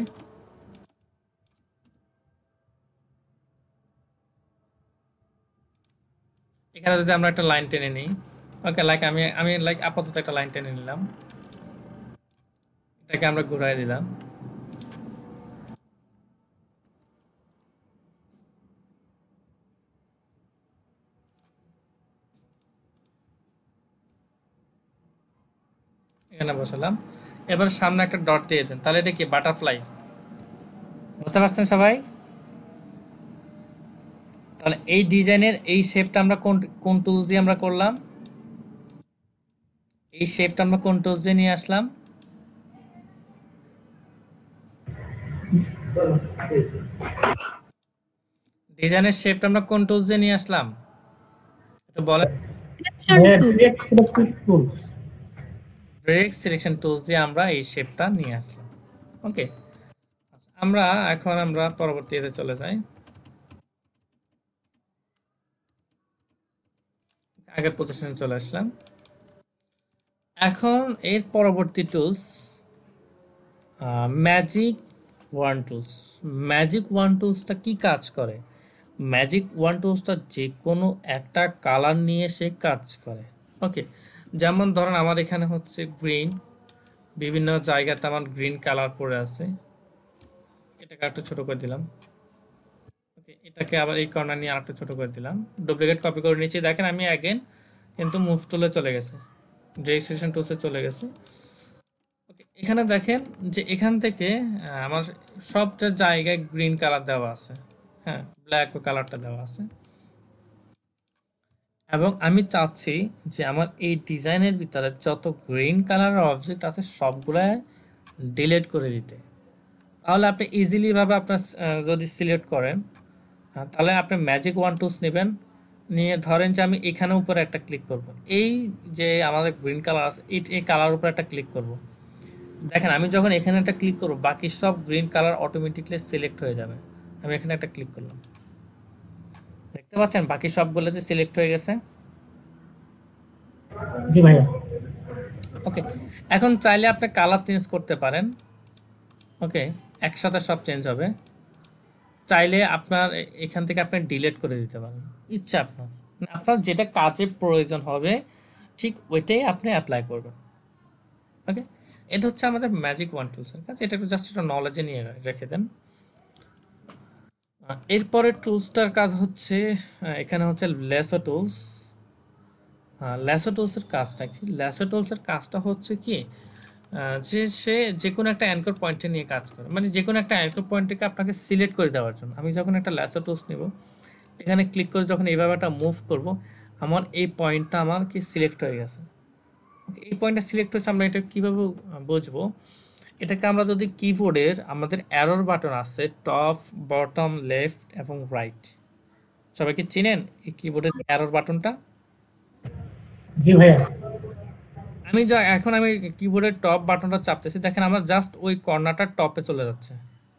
এখানে যদি আমরা একটা লাইন টেনে নিই, ওকে, লাইক আমি লাইক আপাতত একটা লাইন টেনে নিলাম, এটাকে আমরা ঘুরাই দিলাম। এখানে বসালাম, এবার সামনে একটা ডট দিয়ে দেন, তাহলে এটা কি বাটারফ্লাই। বুঝতে পারছেন সবাই? তাহলে এই ডিজাইনের এই শেপটা আমরা কোন টুলস দিয়ে আমরা করলাম? এই শেপটা আমরা কোন টুলস দিয়ে নিয়ে আসলাম? ডিজাইনের শেপটা আমরা কোন টুলস দিয়ে নিয়ে আসলাম একটু বলেন। ব্রেক সিলেকশন টুলস দিয়ে আমরা এই শেপটা নিয়ে আসলাম। ওকে, আমরা পরবর্তীতে চলে যাই। আগের পজিশনে চলে আসলাম। এখন এর পরবর্তী tools magic wand tools. Magic wand টুলসটা কি কাজ করে? ম্যাজিক ওয়ান টুলসটা যে কোনো একটা কালার নিয়ে সে কাজ করে। ওকে, যেমন ধরেন আমার এখানে হচ্ছে গ্রিন, বিভিন্ন জায়গাতে আমার গ্রিন কালার পড়ে আছে, এটাকে একটু ছোট করে দিলাম। ওকে, এটাকে আবার এই কর্নার নিয়ে আরেকটু ছোট করে দিলাম, ডুপ্লিকেট কপি করে নিয়েছি। দেখেন আমি অ্যাগেন কিন্তু মুভ টুলে চলে গেছে, ডিরেকশন টুলসে চলে গেছে। ওকে, এখানে দেখেন যে এখান থেকে আমার সবটা জায়গায় গ্রিন কালার দেওয়া আছে, হ্যাঁ, ব্ল্যাক কালারটা দেওয়া আছে। এবং আমি চাচ্ছি যে আমার এই ডিজাইনের ভিতরে যত গ্রিন কালারের অবজেক্ট আছে সবগুলা ডিলিট করে দিতে। তাহলে আপনি ইজিলি ভাবে আপনার যদি সিলেক্ট করেন, তাহলে আপনি ম্যাজিক ওয়ান টুলস নেবেন, নিয়ে ধরেন যে আমি এখানে উপরে একটা ক্লিক করব, এই যে আমাদের গ্রিন কালার আছে এই কালার উপরে একটা ক্লিক করব। দেখেন আমি যখন এখানে একটা ক্লিক করব বাকি সব গ্রিন কালার অটোমেটিকলি সিলেক্ট হয়ে যাবে। আমি এখানে একটা ক্লিক করলাম, দেখতে পাচ্ছেন বাকি সবগুলো যে সিলেক্ট হয়ে গেছে। জি ভাইয়া। ওকে, এখন চাইলে আপনি কালার চেঞ্জ করতে পারেন। ওকে, একসাথে সব চেঞ্জ হবে। চাইলে আপনার এখান থেকে আপনি ডিলিট করে দিতে পারেন, ইচ্ছা আপনার যেটা কাজে প্রয়োজন হবে ঠিক ওইটাই আপনি অ্যাপ্লাই করবেন। ওকে, এটা হচ্ছে আমাদের ম্যাজিক ওয়ান টুলসের কাজ। এটা একটু জাস্ট একটা নলেজে নিয়ে রেখে দেন। এরপরে টুলসটার কাজ হচ্ছে এখানে হচ্ছে লেসো টুলস। লেসো টুলসের কাজটা কি? লেসো টুলসের কাজটা হচ্ছে কি যে সে যে কোনো একটা অ্যাঙ্কর পয়েন্টে নিয়ে কাজ করে, মানে যে কোনো একটা অ্যাঙ্কর পয়েন্টকে আপনাকে সিলেক্ট করে দেওয়ার জন্য। আমি যখন একটা লেসো টুলস নেব, এখানে ক্লিক করে যখন এইভাবে একটা মুভ করব, আমার এই পয়েন্টটা আমার কি সিলেক্ট হয়ে গেছে। এই পয়েন্টটা সিলেক্ট হয়েছে, আমরা এটা কীভাবে বুঝবো? এটাকে আমরা যদি কিবোর্ডের আমাদের অ্যারোর বাটন আছে টপ, বটম, লেফট এবং রাইট, সবাই কি চিনেন এই কিবোর্ডের অ্যারোর বাটনটা? জি ভাইয়া। এখন আমি কিবোর্ডের টপ বাটনটা চাপতেছি, দেখেন আমার জাস্ট ওই কর্নারটা টপে চলে যাচ্ছে,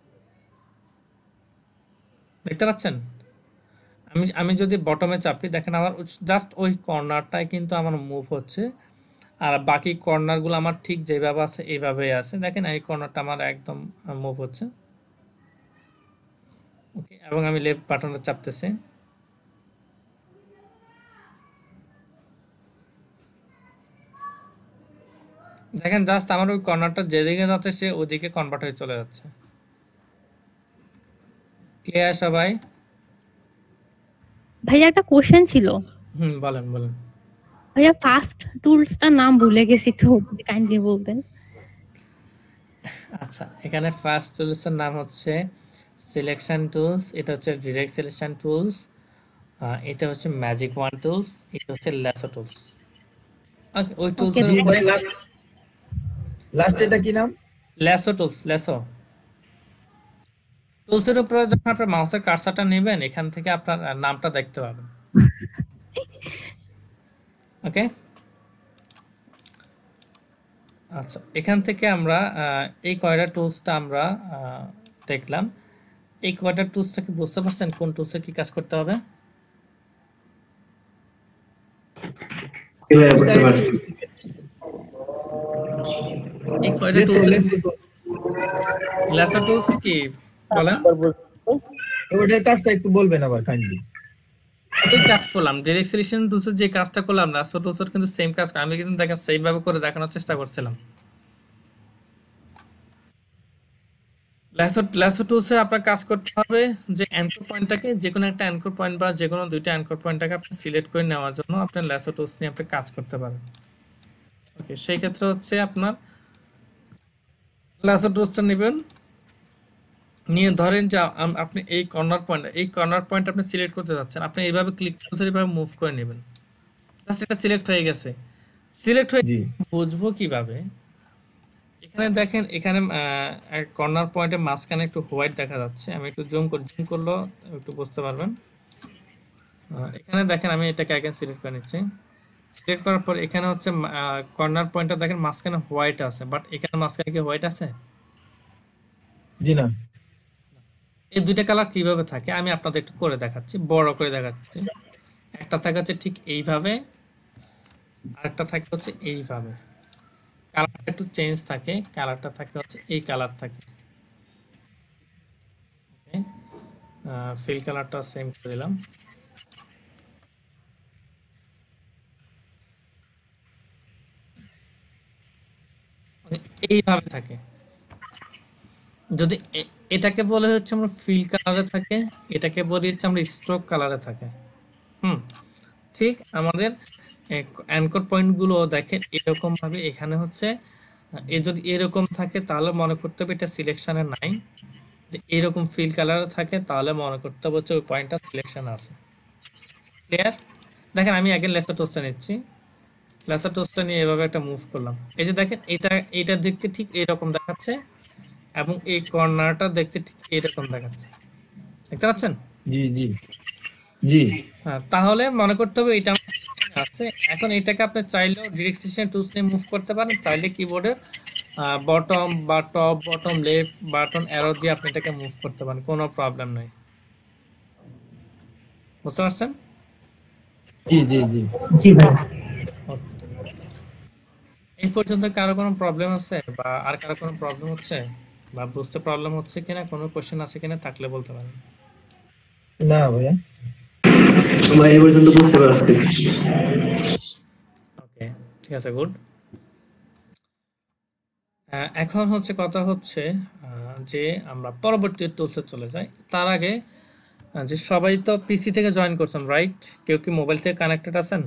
দেখতে পাচ্ছেন? আমি যদি বটমে চাপি, দেখেন আমার জাস্ট ওই কর্নারটাই কিন্তু আমার মুভ হচ্ছে, আর বাকি কর্নারগুলো আমার ঠিক যেভাবে আছে এইভাবেই আছে। দেখেন এই কর্নারটা আমার একদম মুভ হচ্ছে। ওকে, এবং আমি লেফট বাটনটা চাপতেছি, দেখেন জাস্ট আমার ওই কর্নারটা যেদিকে যাচ্ছে সে ওদিকে কনভার্ট হয়ে চলে যাচ্ছে। ক্লিয়ার সবাই? ভাইয়া একটা কোশ্চেন ছিল। বলেন। ভাইয়া ফার্স্ট টুলসটার নাম ভুলে গেছি, একটু কাইন্ডলি বলবেন। আচ্ছা, এখানে ফার্স্ট টুলসের নাম হচ্ছে সিলেকশন টুলস, এটা হচ্ছে ডিরেক্ট সিলেকশন টুলস, এটা হচ্ছে ম্যাজিক ওয়ান টুলস, এটা হচ্ছে ল্যাসো টুলস। ওকে, ওই Okay, টুলসের জি উপর ভাই, লাস্ট এটা কি নাম? ল্যাসো টুলস, ল্যাসো টুলসের উপরে যখন আপনার মাউসের কার্সারটা নেবেন, এখান থেকে আপনার নামটা দেখতে পাবেন। ওকে, আচ্ছা, এখান থেকে আমরা এই কয়টা টুলসটা আমরা দেখলাম। এই কয়টা টুলস থেকে বুঝতে পারছেন কোন টুলসে কি কাজ করতে হবে? এভাবে করতে পারছি। এই কয়টা টুলস, ল্যাসো টুলস কি বলেন? ওটার কাজটা একটু বলবেন আবার কাইন্ডলি। এই কাজ করলাম ডিরেক্ট সিলেকশন টুলসের যে কাজটা করলাম, ল্যাসো টুলসের কিন্তু সেম কাজ, আমি কিন্তু দেখেন সেম ভাবে করে দেখানোর চেষ্টা করছিলাম। ল্যাসো টুলসে আপনার কাজ করতে হবে যে অ্যাঙ্কর পয়েন্টটাকে, যে কোনো একটা অ্যাঙ্কর পয়েন্ট বা যে কোনো দুইটা অ্যাঙ্কর পয়েন্টটাকে আপনি সিলেক্ট করে নেওয়ার জন্য আপনার ল্যাসো টুলস নিয়ে আপনি কাজ করতে পারেন। ওকে, সেই ক্ষেত্রে হচ্ছে আপনার ল্যাসো টুলসটা নেবেন, নিয়ে ধরেন যে আপনি এই কর্নার পয়েন্ট আপনি সিলেক্ট করতে যাচ্ছেন, আপনি এইভাবে ক্লিক করতে এইভাবে মুভ করে নেবেন। জাস্ট এটা সিলেক্ট হয়ে গেছে। সিলেক্ট হয়ে জি বুঝবো কিভাবে? এখানে দেখেন, এখানে কর্নার পয়েন্টের মাঝখানে একটু হোয়াইট দেখা যাচ্ছে, আমি একটু জুম করলেও একটু বুঝতে পারবেন। এখানে দেখেন আমি এটাকে আগে সিলেক্ট করে নিচ্ছি। সিলেক্ট করার পর এখানে হচ্ছে কর্নার পয়েন্টটা দেখেন মাঝখানে হোয়াইট আছে, বাট এখানে মাঝখানে কি হোয়াইট আছে? জি না। এই দুইটা কালার কিভাবে থাকে আমি আপনাদের একটু করে দেখাচ্ছি, বড় করে দেখাচ্ছি। একটা থাকে হচ্ছে ঠিক এইভাবে, আরেকটা থাকে হচ্ছে এইভাবে। কালারটা একটু চেঞ্জ থাকে, কালারটা থাকে হচ্ছে এই কালার থাকে। ফিল কালারটা সেম করে দিলাম। এইভাবে থাকে। যদি এটাকে বলে হচ্ছে আমরা ফিল কালারে থাকে, এটাকে বলি হচ্ছে আমরা স্ট্রোক কালারে থাকে। ঠিক আমাদের অ্যাঙ্কর পয়েন্ট গুলো দেখেন এরকম ভাবে, এখানে হচ্ছে যদি এরকম থাকে তাহলে মনে করতে হবে এটা সিলেকশনে নাই, যে এরকম ফিল কালারে থাকে তাহলে মনে করতে হবে হচ্ছে ওই পয়েন্টটা সিলেকশন আছে। ক্লিয়ার? দেখেন আমি আগে লেসার টোস্টটা নিচ্ছি, লেসার টোস্টটা নিয়ে এভাবে একটা মুভ করলাম। এই যে দেখেন এটা দেখতে ঠিক এরকম দেখাচ্ছে এবং এই কর্নারটা দেখতে ঠিক এরকম দেখাচ্ছে, দেখতে পাচ্ছেন? জি জি জি হ্যাঁ, তাহলে মনে করতে হবে এটা আছে। এখন এটাকে আপনি চাইলেও ডিরেক্ট সিলেকশন টুলস নিয়ে মুভ করতে পারেন, চাইলে কিবোর্ডের বটম বা top bottom left button arrow দিয়ে আপনি এটাকে মুভ করতে পারেন, কোনো প্রবলেম নাই। বুঝতে পারছেন? জি জি জি জি ভাই। এই পর্যন্ত কারো কোনো প্রবলেম আছে বা আর কারো কোনো প্রবলেম হচ্ছে বা বুঝতে প্রবলেম হচ্ছে কিনা, কোনো কোশ্চেন আছে কিনা থাকলে বলতে পারেন। না ভাইয়া, ভাই এই পর্যন্ত বুঝতে পারছি। ওকে, ঠিক আছে, গুড। এখন হচ্ছে কথা হচ্ছে যে আমরা পরবর্তী টুলসে চলে যাই। তার আগে যে সবাই তো পিসি থেকে জয়েন করছেন, রাইট? কেউ কি মোবাইল থেকে কানেক্টেড আছেন?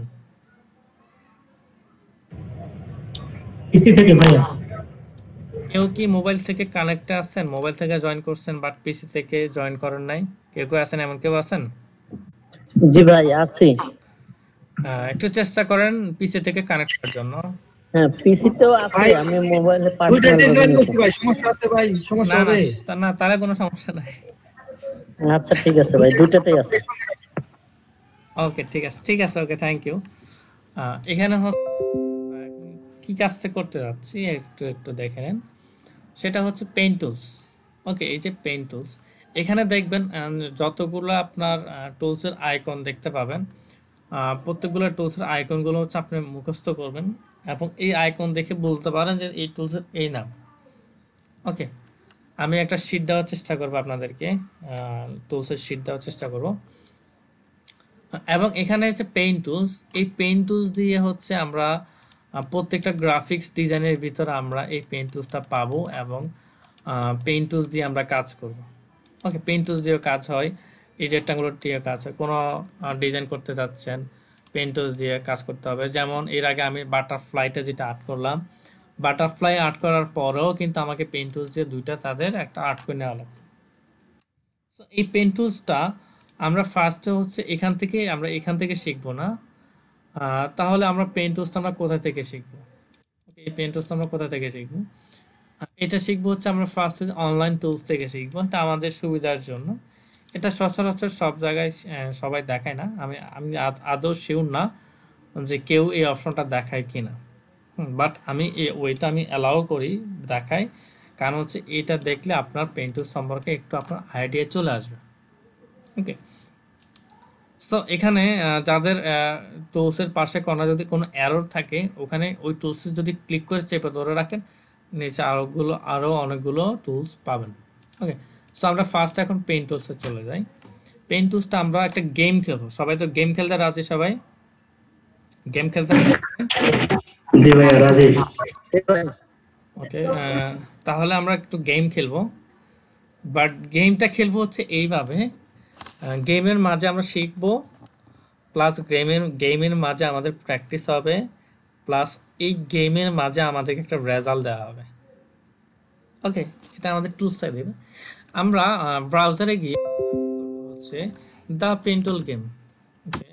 পিসি থেকে ভাইয়া। কেউ কি মোবাইল থেকে কানেক্টে আছেন, মোবাইল থেকে জয়েন করছেন বাট পিসি থেকে জয়েন করেন নাই? কেউ কেউ আছেন, এমন কেউ আছেন? জি ভাই আছি। একটু চেষ্টা করেন পিসি থেকে কানেক্ট করার জন্য। হ্যাঁ পিসি তেও আছে, আমি মোবাইলে ওইটা পার্সোনাল দিয়ে ভাবে জয়েন করছি নিছি। ভাই, সমস্যা আছে ভাই, সমস্যা না না, হবে। না তাহলে কোনো সমস্যা নাই। আচ্ছা ঠিক আছে ভাই, দুইটাতেই আছে। ওকে, ঠিক আছে, ঠিক আছে, ওকে, থ্যাংক ইউ। এখানে কি কাজটা করতে যাচ্ছি একটু একটু দেখে নেন। সেটা হচ্ছে পেইন্ট টুলস। ওকে, এই যে পেইন্ট টুলস, এখানে দেখবেন যতগুলো আপনার টুলসের আইকন দেখতে পাবেন, প্রত্যেকগুলো টুলসের আইকনগুলো হচ্ছে আপনি মুখস্থ করবেন এবং এই আইকন দেখে বলতে পারেন যে এই টুলসের এই নাম। ওকে, আমি একটা শীট দেওয়ার চেষ্টা করবো আপনাদেরকে, টুলসের শীট দেওয়ার চেষ্টা করব। এবং এখানে হচ্ছে পেইন্ট টুলস, এই পেইন্ট টুলস দিয়ে হচ্ছে আমরা প্রত্যেকটা গ্রাফিক্স ডিজাইনের ভিতরে আমরা এই পেইন্ট টুলসটা পাবো এবং পেইন্ট টুলস দিয়ে আমরা কাজ করব। ওকে, পেইন্ট টুলস দিয়েও কাজ হয়, এই রেক্টাঙ্গুলার দিয়ে কাজ হয়। কোনো ডিজাইন করতে যাচ্ছেন পেইন্ট টুলস দিয়ে কাজ করতে হবে। যেমন এর আগে আমি বাটারফ্লাইটা যেটা আর্ট করলাম, বাটারফ্লাই আর্ট করার পরেও কিন্তু আমাকে পেইন্ট টুলস দিয়ে দুইটা তাদের একটা আর্ট করে নেওয়া লাগছে। সো এই পেন টুলসটা আমরা ফার্স্টে হচ্ছে এখান থেকে শিখবো না। তাহলে আমরা পেন টুলসটা আমরা কোথা থেকে শিখবো? এই পেন টুলসটা আমরা কোথা থেকে শিখবো? এটা শিখবো হচ্ছে আমরা ফার্স্টে অনলাইন টুলস থেকে শিখবো, এটা আমাদের সুবিধার জন্য। এটা সচরাচর সব জায়গায় সবাই দেখায় না। আমি আদৌ শিওর না যে কেউ এই অপশনটা দেখায় কিনা, বাট আমি ওইটা আমি অ্যালাউ করি, দেখাই, কারণ হচ্ছে এটা দেখলে আপনার পেন টুলস সম্পর্কে একটু আপনার আইডিয়া চলে আসবে। ওকে, সো এখানে যাদের টুলসের পাশে যদি কোনো এরর থাকে, ওখানে ওই টুলসে যদি ক্লিক করে চেপে ধরে রাখেন, নিচে আরও অনেকগুলো টুলস পাবেন। ওকে, সো আমরা ফার্স্ট এখন পেন টুলসে চলে যাই। পেন টুলসটা আমরা একটা গেম খেলবো, সবাই তো গেম খেলতে রাজি? সবাই গেম খেলতে জি ভাইয়া রাজি। ওকে, তাহলে আমরা একটু গেম খেলবো, বাট গেমটা খেলবো হচ্ছে এইভাবে, গেমের মাঝে আমরা শিখবো, প্লাস গেমের মাঝে আমাদের প্র্যাকটিস হবে, প্লাস এই গেমের মাঝে আমাদেরকে একটা রেজাল্ট দেওয়া হবে। ওকে, এটা আমাদের টুলসটা দেবে। আমরা ব্রাউজারে গিয়ে হচ্ছে the pen tool game. Okay,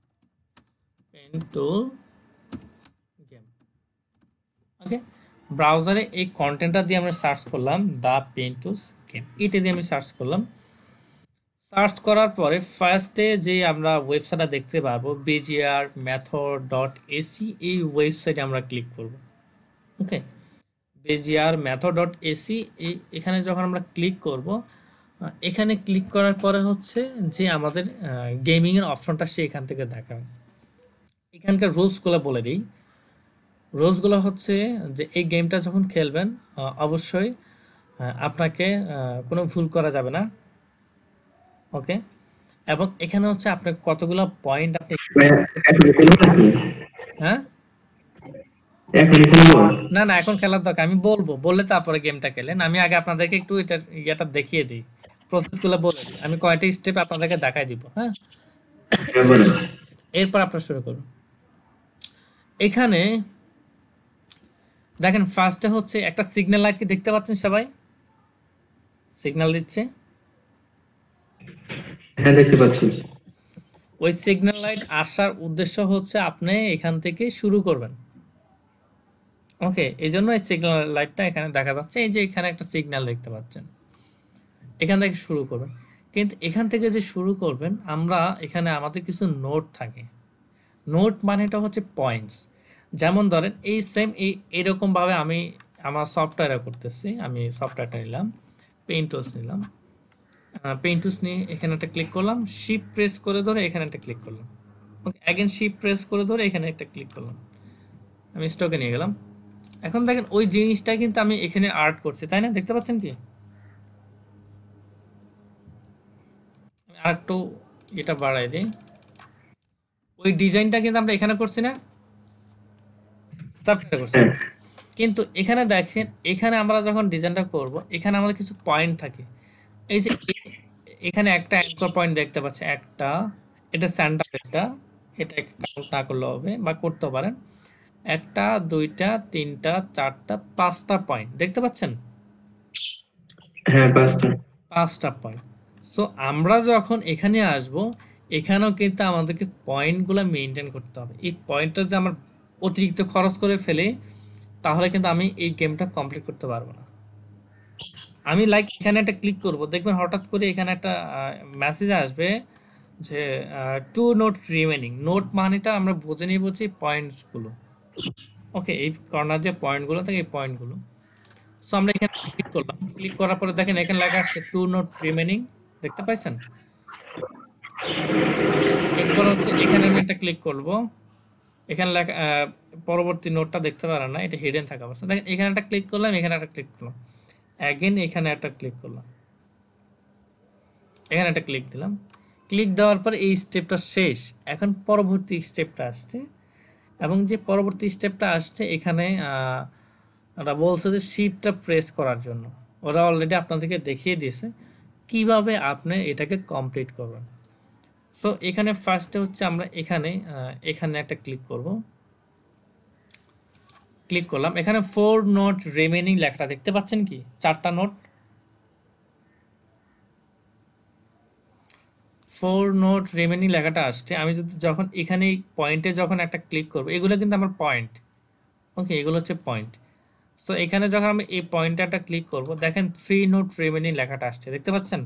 pen tool game. Okay, ব্রাউজারে এই কন্টেন্টটা দিয়ে আমরা সার্চ করলাম দ্য পেন টুলস গেম, এটা দিয়ে আমি সার্চ করলাম। সার্চ করার পরে ফার্স্টে যে আমরা ওয়েবসাইটটা দেখতে পারবো bgrmethod.ac, এই ওয়েবসাইটে আমরা ক্লিক করব। ওকে, bgrmethod.ac, এখানে যখন আমরা ক্লিক করব, এখানে ক্লিক করার পরে হচ্ছে যে আমাদের গেমিংয়ের অপশনটা সে এখান থেকে দেখাবে। এখানকার রুলসগুলো বলে দিই। রুলসগুলো হচ্ছে যে এই গেমটা যখন খেলবেন অবশ্যই আপনাকে কোনো ভুল করা যাবে না। ওকে, এবং এখানে হচ্ছে আপনার কতগুলো পয়েন্ট আপনি হ্যাঁ না না এখন খেলার দরকার, আমি বললে তারপরে গেমটা খেলেন। আমি আগে আপনাদেরকে একটু এটা দেখিয়ে দিই, প্রসেসগুলো বলে দিই, আমি কয়টা স্টেপ আপনাদেরকে দেখাই দিব। হ্যাঁ, এরপর আপনারা শুরু করুন। এখানে দেখেন ফার্স্টে হচ্ছে একটা সিগন্যাল লাইট কি দেখতে পাচ্ছেন সবাই? সিগন্যাল দিচ্ছে, হ্যাঁ দেখতে পাচ্ছি। ওই সিগন্যাল লাইট আসার উদ্দেশ্য হচ্ছে আপনি এখান থেকে শুরু করবেন। ওকে, এই জন্য এই সিগন্যাল লাইটটা এখানে দেখা যাচ্ছে, এই যে এখানে একটা সিগন্যাল দেখতে পাচ্ছেন, এখান থেকে শুরু করবেন। কিন্তু এখান থেকে যে শুরু করবেন, আমরা এখানে আমাদের কিছু নোট থাকে। নোট মানেটা হচ্ছে পয়েন্টস। যেমন ধরেন এই সেম এইরকমভাবে আমি আমার সফটওয়্যারে করতেছি, আমি সফটওয়্যারটা নিলাম, পেইন্ট টুলস নিলাম, পেইন্ট টুলস নিয়ে এখানে একটা ক্লিক করলাম, শিফট প্রেস করে ধরে এখানে একটা ক্লিক করলাম। ওকে, অ্যাগেন শিফট প্রেস করে ধরে এখানে একটা ক্লিক করলাম, আমি স্টকে নিয়ে গেলাম। এখন দেখেন ওই জিনিসটা কিন্তু আমি এখানে আর্ট করছি, তাই না? দেখতে পাচ্ছেন কি? আমি আরেকটু এটা বাড়াই দিই, ওই ডিজাইনটা কিন্তু আমরা এখানে করছি না, সফটওয়্যারে করছি। কিন্তু এখানে দেখেন, এখানে আমরা যখন ডিজাইনটা করব, এখানে আমাদের কিছু পয়েন্ট থাকে। এই যে এখানে একটা অ্যাঙ্কর পয়েন্ট দেখতে পাচ্ছি, একটা, এটা সেন্টার, এটা কাউন্ট না করলে হবে বা করতে পারেন, একটা, দুইটা, তিনটা, চারটা, পাঁচটা পয়েন্ট দেখতে পাচ্ছেন? হ্যাঁ পাঁচটা পয়েন্ট। সো আমরা যখন এখানে আসব, এখানেও কিন্তু আমাদেরকে পয়েন্টগুলো মেনটেন করতে হবে। এই পয়েন্টটা যে আমরা অতিরিক্ত খরচ করে ফেলি, তাহলে কিন্তু আমি এই গেমটা কমপ্লিট করতে পারবো না। আমি এখানে একটা ক্লিক করব, দেখবেন হঠাৎ করে এখানে একটা মেসেজ আসবে যে 2 নোট রিমেনিং। নোট মানেটা আমরা বুঝে নিয়ে বলছি পয়েন্টসগুলো। ওকে, এই কর্নার যে পয়েন্টগুলো থাকে, এই পয়েন্টগুলো। সো আমরা এখানে ক্লিক করলাম, ক্লিক করার পরে দেখেন এখানে লেখা আসছে 2 নোট রিমেনিং, দেখতে পাচ্ছেন? এরপর হচ্ছে এখানে আমি একটা ক্লিক করব, এখানে লেখা পরবর্তী নোটটা দেখতে পারেন না, এটা হিডেন থাকা অবস্থা। দেখেন এখানে একটা ক্লিক করলাম, এখানে একটা ক্লিক করলাম, অ্যাগেন এখানে একটা ক্লিক করলাম, এখানে একটা ক্লিক দিলাম। ক্লিক দেওয়ার পর এই স্টেপটা শেষ, এখন পরবর্তী স্টেপটা আসছে, এবং যে পরবর্তী স্টেপটা আসছে এখানে ওরা বলছে যে শিফটটা প্রেস করার জন্য। ওরা অলরেডি আপনাদেরকে দেখিয়ে দিয়েছে কিভাবে আপনি এটাকে কমপ্লিট করবেন। সো এখানে ফার্স্টে হচ্ছে আমরা এখানে একটা ক্লিক করব, ক্লিক করলাম, এখানে 4 নোট রিমেনিং লেখাটা দেখতে পাচ্ছেন কি? 4টা নোট, 4 নোট রিমেনিং লেখাটা আসছে, আমি যদি যখন এখানে পয়েন্টে যখন একটা ক্লিক করব, এগুলো কিন্তু আমার পয়েন্ট, ওকে, এগুলো হচ্ছে পয়েন্ট। সো এখানে যখন আমি এই পয়েন্টে একটা ক্লিক করব, দেখেন 3 নোট রিমেনিং লেখাটা আসছে, দেখতে পাচ্ছেন?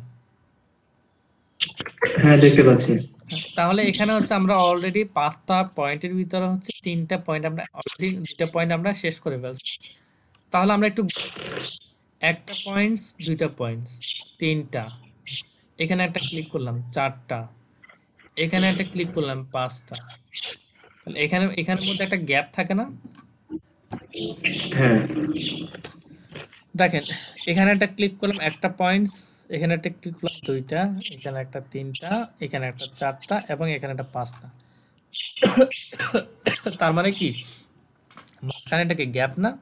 হ্যাঁ দেখতে পাচ্ছি। তাহলে এখানে হচ্ছে আমরা অলরেডি 5টা পয়েন্টের ভিতরে হচ্ছে 3টা পয়েন্ট আমরা অলরেডি 2টা পয়েন্ট আমরা শেষ করে ফেলছি। তাহলে আমরা একটু একটা পয়েন্টস, 2টা পয়েন্টস, 3টা, এখানে একটা ক্লিক করলাম 4টা, এখানে একটা ক্লিক করলাম 5টা। তাহলে এখানের মধ্যে একটা গ্যাপ থাকে না? হ্যাঁ দেখেন এখানে একটা ক্লিক করলাম একটা পয়েন্টস, এখানে একটা ক্লিক করলাম 2টা, এখানে একটা 3টা, এখানে একটা 4টা এবং এখানে একটা 5টা। তার মানে কি মাঝখানে এটাকে গ্যাপ না?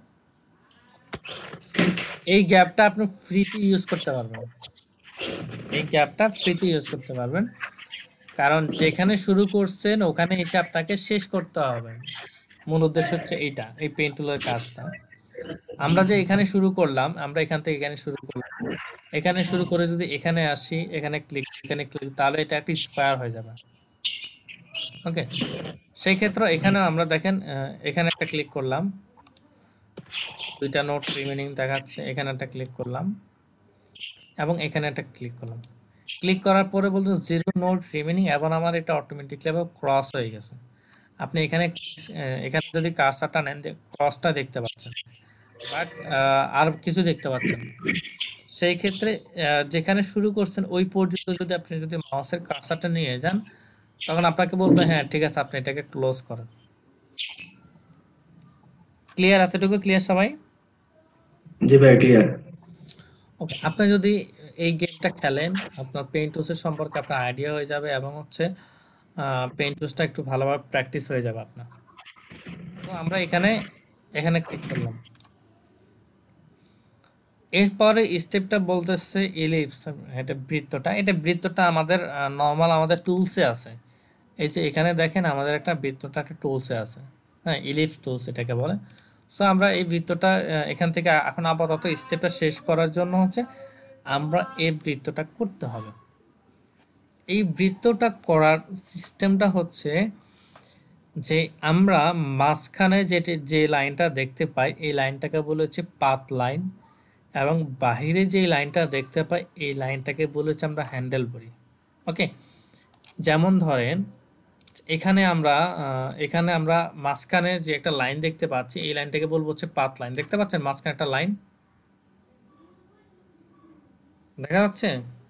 এই গ্যাপটা আপনি ফ্রিতে ইউজ করতে পারবেন, এই গ্যাপটা ফ্রিতে ইউজ করতে পারবেন, কারণ যেখানে শুরু করছেন ওখানে এসে আপনাকে শেষ করতে হবে। মূল উদ্দেশ্য হচ্ছে এইটা, এই পেন টুলের কাজটা। আমরা যে এখানে শুরু করলাম, আমরা এখান থেকে এখানে শুরু করলাম, এখানে শুরু করে যদি এখানে আসি, এখানে ক্লিক, তাহলে এটা একটা স্কয়ার হয়ে যাবে। ওকে, সেই ক্ষেত্রে এখানে আমরা দেখেন এখানে একটা ক্লিক করলাম, 2টা নোট রিমেনিং দেখাচ্ছে, এখানে একটা ক্লিক করলাম এবং এখানে একটা ক্লিক করলাম। ক্লিক করার পরে বলছে 0 নোট রিমেনিং এবং আমার এটা অটোমেটিকলি ক্রস হয়ে গেছে। আপনি এখানে যদি কার্সারটা নেন, ক্রসটা দেখতে পাচ্ছেন, বাট আর কিছু দেখতে পাচ্ছেন। সেই ক্ষেত্রে যেখানে শুরু করছেন ওই পর্যন্ত যদি আপনি মাউসের কার্সারটা নিয়ে যান, তখন আপনাকে বলবে হ্যাঁ ঠিক আছে, আপনি এটাকে ক্লোজ করেন। ক্লিয়ার? এতটুকু ক্লিয়ার সবাই? জি ভাই ক্লিয়ার। ওকে, আপনি যদি এই গেমটা খেলেন, আপনার পেইন্ট টুলসের সম্পর্কে আপনার আইডিয়া হয়ে যাবে এবং হচ্ছে পেইন্ট টুলসটা একটু ভালোভাবে প্র্যাকটিস হয়ে যাবে আপনার। তো আমরা এখানে ক্লিক করলাম। এরপরে স্টেপটা বলতেছে ইলিপস, এটা বৃত্তটা আমাদের নর্মাল আমাদের টুলসে আছে। এই যে এখানে দেখেন আমাদের একটা বৃত্তটা একটা টুলসে আছে, হ্যাঁ, ইলিপস টুলস এটাকে বলে। সো আমরা এই বৃত্তটা এখান থেকে এখন আপাতত স্টেপটা শেষ করার জন্য হচ্ছে আমরা এই বৃত্তটা করতে হবে। এই বৃত্তটা করার সিস্টেমটা হচ্ছে যে আমরা মাঝখানে যে লাইনটা দেখতে পাই, এই লাইনটাকে বলে হচ্ছে পাথ লাইন, এবং বাহিরে যে লাইনটা দেখতে পাই এই লাইনটাকে বলে হচ্ছে আমরা হ্যান্ডেল বলি। ওকে, যেমন ধরেন এখানে আমরা মাঝখানে যে একটা লাইন দেখতে পাচ্ছি, এই লাইনটাকে বলবো হচ্ছে পাথ লাইন। দেখতে পাচ্ছেন মাঝখানে একটা লাইন দেখা যাচ্ছে?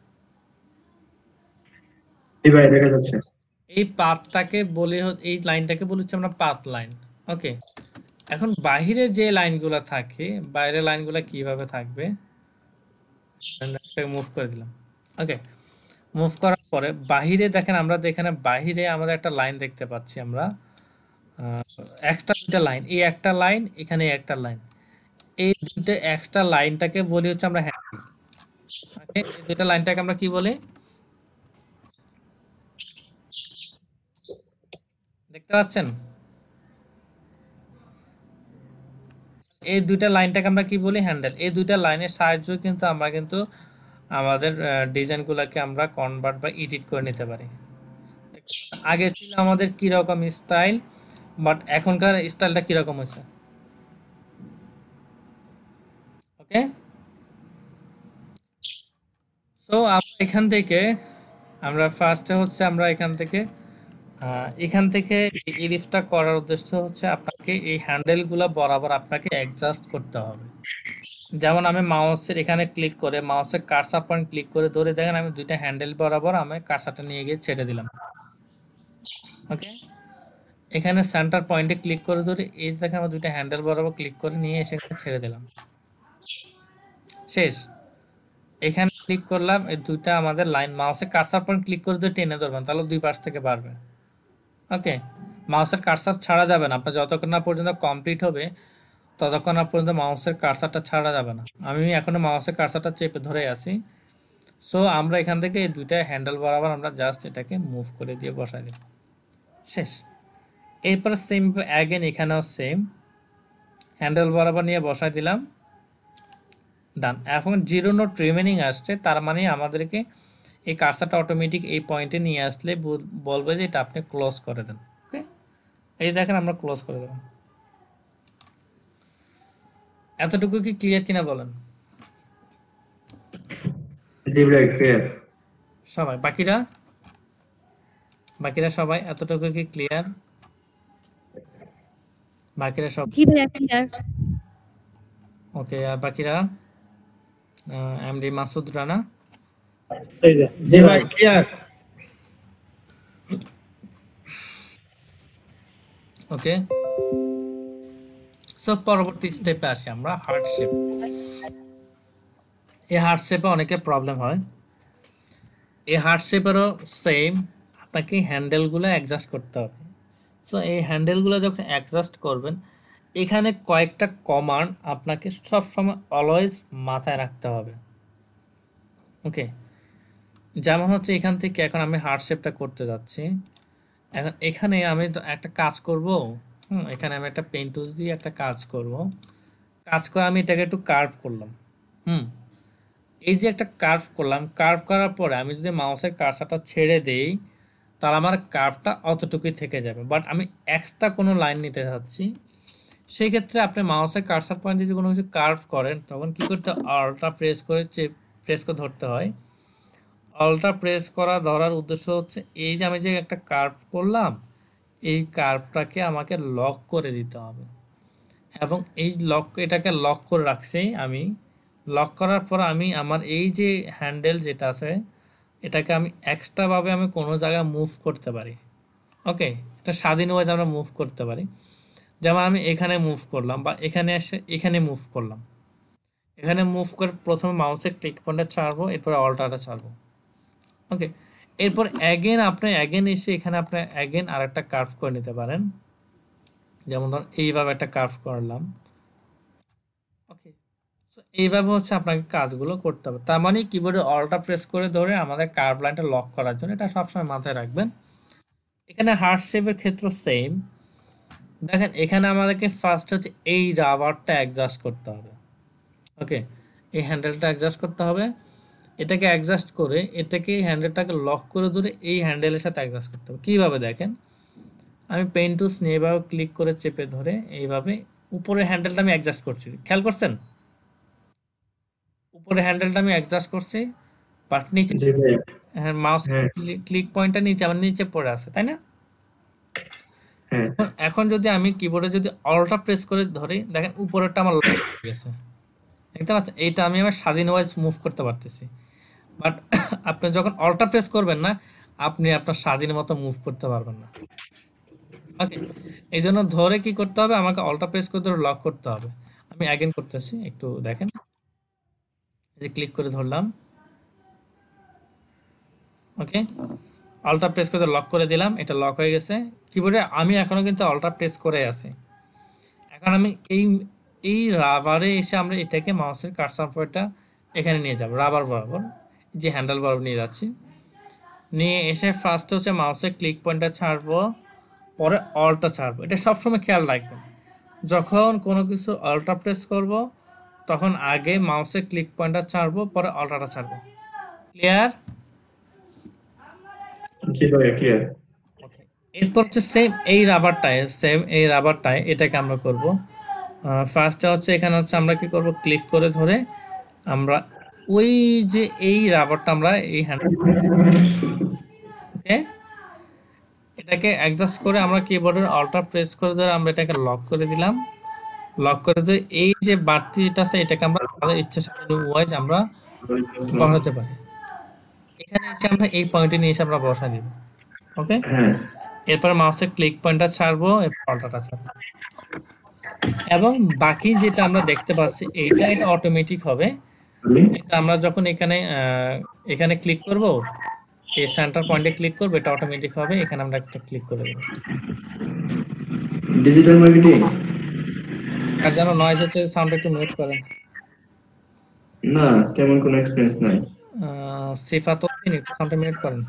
জি ভাই দেখা যাচ্ছে। এই পাথটাকে বলে, এই লাইনটাকে বলে হচ্ছে আমরা পাথ লাইন। ওকে, এখন বাহিরে যে লাইনগুলো থাকে, বাইরের লাইনগুলো কিভাবে থাকবে, মুভ করে দিলাম। ওকে, মুভ করার পরে বাহিরে দেখেন, আমরা এখানে বাহিরে আমাদের একটা লাইন দেখতে পাচ্ছি, আমরা এক্সট্রা 2টা লাইন, এই একটা লাইন, এখানে একটা লাইন, এই 2টা এক্সট্রা লাইনটাকে বলি হচ্ছে আমরা হ্যান্ডেল। ওকে, এই 2টা লাইনটাকে আমরা কি বলি? দেখতে পাচ্ছেন? এই 2টা লাইনটাকে আমরা কি বলি? হ্যান্ডেল। এই 2টা লাইনের সাহায্যে কিন্তু আমরা আমাদের ডিজাইনগুলোকে আমরা কনভার্ট বা এডিট করে নিতে পারি। আগে ছিল আমাদের কি রকম স্টাইল, বাট এখনকার স্টাইলটা কি রকম হয়েছে। ওকে, সো আমরা এখান থেকে ফার্স্টে হচ্ছে আমরা এখান থেকে ইলিপসটা করার উদ্দেশ্য হচ্ছে আপনাকে এই হ্যান্ডেলগুলো বরাবর আপনাকে অ্যাডজাস্ট করতে হবে। যেমন আমি মাউসের এখানে ক্লিক করে মাউসের কার্সার পয়েন্ট ক্লিক করে ধরে দেখেন আমি 2টা হ্যান্ডেল বরাবর আমি কার্সারটা নিয়ে গিয়ে ছেড়ে দিলাম। ওকে, এখানে সেন্টার পয়েন্টে ক্লিক করে ধরে এই দেখেন আমি 2টা হ্যান্ডেল বরাবর ক্লিক করে নিয়ে এসে ছেড়ে দিলাম, শেষ। এখানে ক্লিক করলাম, এই 2টা আমাদের লাইন, মাউসের কার্সার পয়েন্ট ক্লিক করে ধরে টেনে ধরবেন, তাহলে 2 পাশ থেকে বাড়বে। ওকে, মাউসের কার্সার ছাড়া যাবে না, আপনার যতক্ষণ না পর্যন্ত কমপ্লিট হবে ততক্ষণ না পর্যন্ত মাউসের কার্সারটা ছাড়া যাবে না। আমি এখনো মাউসের কার্সারটা চেপে ধরে আছি। সো আমরা এখান থেকে এই 2টা হ্যান্ডেল বরাবর আমরা জাস্ট এটাকে মুভ করে দিয়ে বসাই দেব, শেষ। এরপর সেম অ্যাগেন এখানেও সেম হ্যান্ডেল বরাবর নিয়ে বসাই দিলাম, ডান। এখন 0 নোট রিমেনিং আসছে, তার মানে আমাদেরকে এই কার্সারটা অটোমেটিক এই পয়েন্টে নিয়ে আসলে বলবে যে এটা আপনি ক্লোজ করে দেন। ওকে, এই দেখেন আমরা ক্লোজ করে দিলাম। এতটুকু কি ক্লিয়ার কিনা বলেন জি ভাই ক্লিয়ার। সবাই? বাকিরা সবাই এতটুকু কি ক্লিয়ার? বাকিরা সব জি ভাইয়া ক্লিয়ার। ওকে, আর বাকিরা এমডি মাসুদ রানা? এই যে জি ভাই ক্লিয়ার। ওকে, সো পরবর্তী স্টেপে আসি আমরা, হার্ট শেপ। এই হার্ট শেপে অনেকের প্রবলেম হয়। এই হার্ট শেপেরও সেম, আপনাকে হ্যান্ডেলগুলো অ্যাডজাস্ট করতে হবে। সো এই হ্যান্ডেলগুলো যখন অ্যাডজাস্ট করবেন, এখানে কয়েকটা কমান্ড আপনাকে সবসময় অলওয়েজ মাথায় রাখতে হবে। ওকে, যেমন হচ্ছে এখান থেকে এখন আমি হার্ট শেপটা করতে যাচ্ছি। এখন এখানে আমি একটা কাজ করব। এখানে আমি একটা পেন টুলস দিয়ে একটা কাজ করব। কাজ করে আমি এটাকে একটু কার্ভ করলাম। এই যে একটা কার্ভ করলাম, কার্ভ করার পরে আমি যদি মাউসের কার্সারটা ছেড়ে দেই, তাহলে আমার কার্ভটা অতটুকুই থেকে যাবে। বাট আমি এক্সট্রা কোনো লাইন নিতে চাচ্ছি, সেই ক্ষেত্রে আপনি মাউসের কার্সার পয়েন্টে যদি কোনো কিছু কার্ভ করেন, তখন কি করতে হয়? অল্টটা প্রেস করে ধরতে হয়। অল্টটা প্রেস ধরার উদ্দেশ্য হচ্ছে এই যে আমি যে একটা কার্ভ করলাম, এই কার্ভটাকে আমাকে লক করে দিতে হবে। এবং এই এটাকে লক করে রাখছি আমি। লক করার পর আমি আমার এই যে হ্যান্ডেল যেটা আছে, এটাকে আমি এক্সট্রাভাবে আমি কোনো জায়গায় মুভ করতে পারি। ওকে, এটা স্বাধীনভাবে আমরা মুভ করতে পারি। যেমন আমি এখানে মুভ করলাম, বা এখানে এসে এখানে মুভ করলাম। এখানে মুভ করে প্রথমে মাউসে ক্লিক পয়েন্টে ছাড়বো, এরপরে অল্টারটা ছাড়বো। ওকে, এরপর অ্যাগেন এসে এখানে আপনি অ্যাগেন আর একটা কার্ভ করে নিতে পারেন। যেমন ধর এইভাবে একটা কার্ভ করলাম। ওকে, সো এইভাবে হচ্ছে আপনাকে কাজগুলো করতে হবে। তার মানে কিবোর্ডে অল্টা প্রেস করে ধরে আমাদের কার্ভ লাইনটা লক করার জন্য, এটা সবসময় মাথায় রাখবেন। এখানে হার্ট শেপের ক্ষেত্রে সেম। দেখেন এখানে আমাদেরকে ফার্স্ট হচ্ছে এই রাবারটা অ্যাডজাস্ট করতে হবে। ওকে, এই হ্যান্ডেলটা অ্যাডজাস্ট করতে হবে। এটাকে অ্যাডজাস্ট করে এটাকে হ্যান্ডেলটাকে লক করে ধরে এই হ্যান্ডেলের সাথে অ্যাডজাস্ট করতে হবে। কীভাবে দেখেন, আমি পেন টুলস নিয়ে এভাবে ক্লিক করে চেপে ধরে এইভাবে উপরের হ্যান্ডেলটা আমি অ্যাডজাস্ট করছি। খেয়াল করছেন? উপরের হ্যান্ডেলটা আমি অ্যাডজাস্ট করছি, বাট নিচে জি ভাই মাউস হ্যাঁ ক্লিক পয়েন্টটা নিচে আমার নিচে পড়ে আছে, তাই না? হ্যাঁ এখন যদি আমি কিবোর্ডে যদি অল্টা প্রেস করে ধরি, দেখেন উপরেরটা আমার লক হয়ে গেছে। দেখতে পাচ্ছেন? এইটা আমি আমার স্বাধীনভাবে মুভ করতে পারতেছি। বাট আপনি যখন অল্টা প্রেস করবেন না, আপনি আপনার স্বাধীন মতো মুভ করতে পারবেন না। ওকে, এই জন্য ধরে কি করতে হবে, আমাকে অল্টা প্রেস করে ধরে লক করতে হবে। আমি অ্যাগেন করতেছি, একটু দেখেন। এই যে ক্লিক করে ধরলাম, ওকে, অল্টা প্রেস করে লক করে দিলাম, এটা লক হয়ে গেছে। কিবোর্ডে আমি এখনো কিন্তু অল্টা প্রেস করে আছি। এখন আমি এই রাবারে এসে আমরা এটাকে মাউসের কার্সার পয়েন্টটা এখানে নিয়ে যাব, রাবার বরাবর, যে হ্যান্ডেল বরাবর নিয়ে যাচ্ছি। নিয়ে এসে ফার্স্ট হচ্ছে মাউসের ক্লিক পয়েন্টটা ছাড়বো, পরে অল্টা ছাড়বো। এটা সবসময় খেয়াল রাখবেন, যখন কোনো কিছু অল্টা প্রেস করব, তখন আগে মাউসের ক্লিক পয়েন্টটা ছাড়বো, পরে অল্টাটা ছাড়বো। ক্লিয়ার? জি ভাই ক্লিয়ার। ওকে, এরপর হচ্ছে সেম এই রাবারটায় এটাকে আমরা করব। ফার্স্টে হচ্ছে এখানে হচ্ছে আমরা কি করব, ক্লিক করে ধরে আমরা ওই যে এই রাবারটা আমরা এই হ্যান্ডেল, ওকে, এটাকে অ্যাডজাস্ট করে আমরা কিবোর্ডের অল্টা প্রেস করে ধরে আমরা এটাকে লক করে দিলাম। লক করে ধরে এই যে বাড়তিটা আছে এটাকে আমরা আমাদের ইচ্ছা ওয়াইজ আমরা বসাতে পারি। এখানে এসে আমরা এই পয়েন্টে নিয়ে এসে আমরা বসা দিব। ওকে, হ্যাঁ এরপর মাউসের ক্লিক পয়েন্টটা ছাড়বো, এরপর অল্টাটা ছাড়বো। এবং বাকি যেটা আমরা দেখতে পাচ্ছি এটা অটোমেটিক হবে। আমি এটা আমরা যখন এখানে ক্লিক করব, এই সেন্টার পয়েন্টে ক্লিক করব, এটা অটোমেটিক হবে। এখানে আমরা একটা ক্লিক করে দেব। ডিজিটাল মার্কেটিং আর যেন নয়েজ হচ্ছে, সাউন্ড একটু মিউট করেন। না তেমন কোনো এক্সপেরিয়েন্স নাই। সিফাত উদ্দিন, একটু সাউন্ডটা মিউট করেন।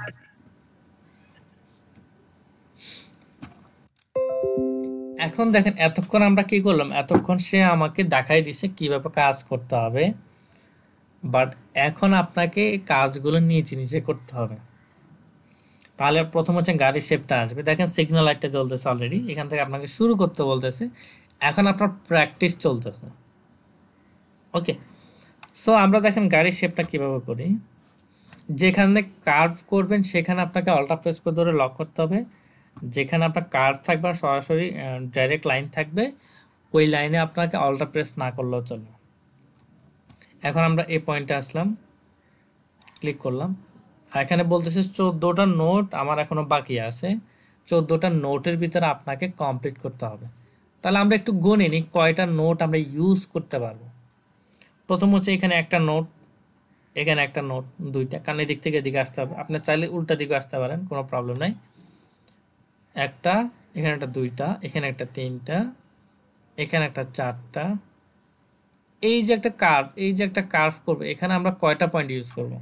এখন দেখেন এতক্ষণ আমরা কি করলাম, এতক্ষণ সে আমাকে দেখাই দিছে কিভাবে কাজ করতে হবে। বাট এখন আপনাকে কাজগুলো নিচে নিচে করতে হবে। তাহলে প্রথম হচ্ছে গাড়ির শেপটা আসবে। দেখেন সিগন্যাল লাইটটা জ্বলতেছে অলরেডি, এখান থেকে আপনাকে শুরু করতে বলতেছে। এখন আপনার প্র্যাকটিস চলতেছে। ওকে, সো আমরা দেখেন গাড়ির শেপটা কিভাবে করি। যেখানে কার্ভ করবেন সেখানে আপনাকে অল্টা প্রেস করে ধরে লক করতে হবে। যেখানে আপনার কার্ভ থাকবে সরাসরি ডাইরেক্ট লাইন থাকবে, ওই লাইনে আপনাকে অল্টা প্রেস না করলেও চলবে। এখন আমরা এই পয়েন্টে আসলাম, ক্লিক করলাম। এখানে বলতেছে 14টা নোট আমার এখনো বাকি আছে, 14টা নোটের ভিতরে আপনাকে কমপ্লিট করতে হবে। তাহলে আমরা একটু গুনে নিই কয়টা নোট আমরা ইউজ করতে পারবো। প্রথম হচ্ছে এখানে একটা নোট, এখানে একটা নোট, দুইটা, কারণ এদিক থেকে এদিকে আসতে হবে। আপনি চাইলে উল্টা দিকে আসতে পারেন, কোনো প্রবলেম নাই। একটা, এখানে একটা দুইটা, এখানে একটা তিনটা, এখানে একটা চারটা। এই যে একটা কার্ভ, এই যে একটা কার্ভ করবে, এখানে আমরা কয়টা পয়েন্ট ইউজ করব?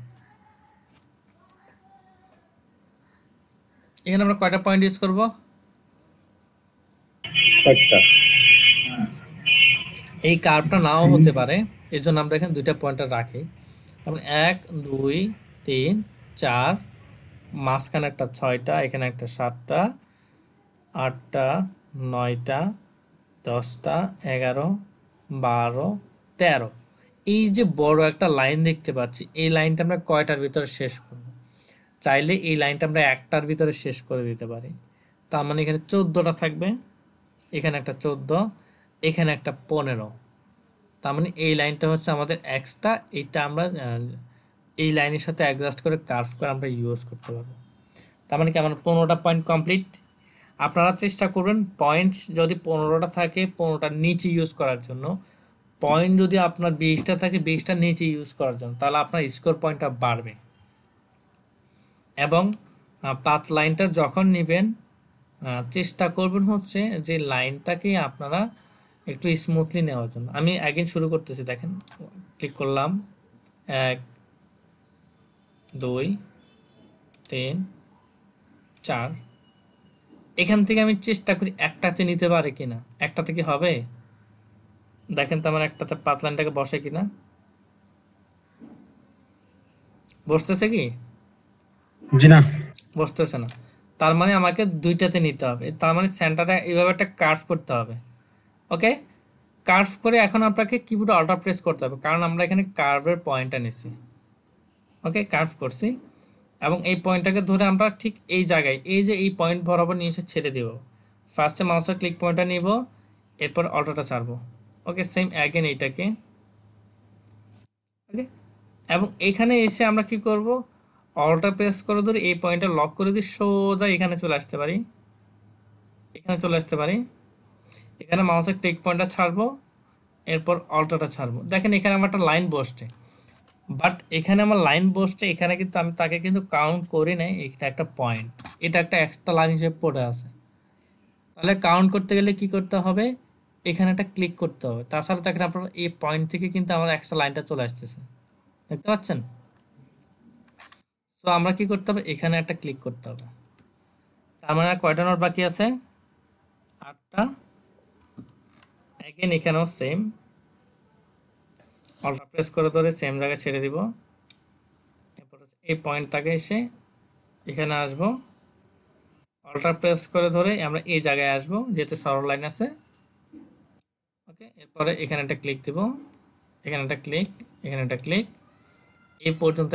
এখানে আমরা কয়টা পয়েন্ট ইউজ করব? এই কার্ভটা নাও হতে পারে, এর জন্য আমরা এখানে দুইটা পয়েন্টার রাখি। তারপরে 1 2 3 4, মাঝখানে একটা 6টা, এখানে একটা 7টা, 8টা, 9টা, 10টা, 11, 12, 13। এই যে বড় একটা লাইন দেখতে পাচ্ছি, এই লাইনটা আমরা কয়টার ভিতরে শেষ করব? চাইলে এই লাইনটা আমরা একটার ভিতরে শেষ করে দিতে পারি। তার মানে এখানে 14টা থাকবে, এখানে একটা 14, এখানে একটা 15। তার মানে এই লাইনটা হচ্ছে আমাদের এক্সট্রা, এইটা আমরা এই লাইনের সাথে অ্যাডজাস্ট করে কার্ভ করে আমরা ইউজ করতে পারবো। তার মানে কি আমার 15টা পয়েন্ট কমপ্লিট। আপনারা চেষ্টা করবেন পয়েন্ট যদি 15টা থাকে 15টার নিচে ইউজ করার জন্য, পয়েন্ট যদি আপনার 20টা থাকে 20টার নিচে ইউজ করার জন্য, তাহলে আপনার স্কোর পয়েন্টটা বাড়বে। এবং পাথ লাইনটা যখন নেবেন চেষ্টা করবেন হচ্ছে যে লাইনটাকে আপনারা একটু স্মুথলি নেওয়ার জন্য। আমি অ্যাগেন শুরু করতেছি, দেখেন ক্লিক করলাম, 1 2 3 4। এখান থেকে আমি চেষ্টা করি একটাতে নিতে পারে কিনা, একটাতে কি হবে দেখেন তো আমার একটাতে পাথ লাইনটাকে বসে কিনা। বসতেছে কি? জি না, বসতেছে না। তার মানে আমাকে দুইটাতে নিতে হবে। তার মানে সেন্টারে এইভাবে একটা কার্ভ করতে হবে। ওকে, কার্ভ করে এখন আপনাকে কিবোর্ডে অল্টার প্রেস করতে হবে, কারণ আমরা এখানে কার্ভের পয়েন্টটা নিচ্ছি। ওকে, কার্ভ করছি এবং এই পয়েন্টটাকে ধরে আমরা ঠিক এই জায়গায়, এই যে এই পয়েন্ট বরাবর নিয়ে এসে ছেড়ে দেব। ফার্স্টে মাউসের ক্লিক পয়েন্টটা নিব, এরপর অল্টারটা ছাড়বো। ওকে, সেম অ্যাগেন এইটাকে। ওকে, এবং এখানে এসে আমরা কি করব, অল্টার প্রেস করে ধরে এই পয়েন্টটা লক করে দিয়ে সোজা এখানে চলে আসতে পারি, এখানে চলে আসতে পারি। এখানে মাউসের ক্লিক পয়েন্টটা ছাড়বো, এরপর অল্টারটা ছাড়বো। দেখেন এখানে আমার একটা লাইন বসছে, বাট এখানে আমার লাইন বসছে, এখানে কিন্তু আমি তাকে কিন্তু কাউন্ট করি নাই। এটা একটা পয়েন্ট, এটা একটা এক্সট্রা লাইন হিসেবে পড়ে আছে। তাহলে কাউন্ট করতে গেলে কি করতে হবে, এখানে একটা ক্লিক করতে হবে। তাছাড়া দেখেন আপনার এই পয়েন্ট থেকে কিন্তু আমার এক্সট্রা লাইনটা চলে আসতেছে, দেখতে পাচ্ছেন? সো আমরা কি করতে হবে, এখানে একটা ক্লিক করতে হবে। তার মানে কয়টা নোট বাকি আছে? 8টা। এগেন এখানেও সেম, অল্টার প্রেস করে ধরে সেম জায়গায় ছেড়ে দিব। এরপর এই পয়েন্টটাকে এসে এখানে আসবো, অল্টার প্রেস করে ধরে আমরা এই জায়গায় আসবো যেহেতু সরল লাইন আছে। ওকে, এরপরে এখানে একটা ক্লিক দিব, এখানে একটা ক্লিক, এখানে একটা ক্লিক, এই পর্যন্ত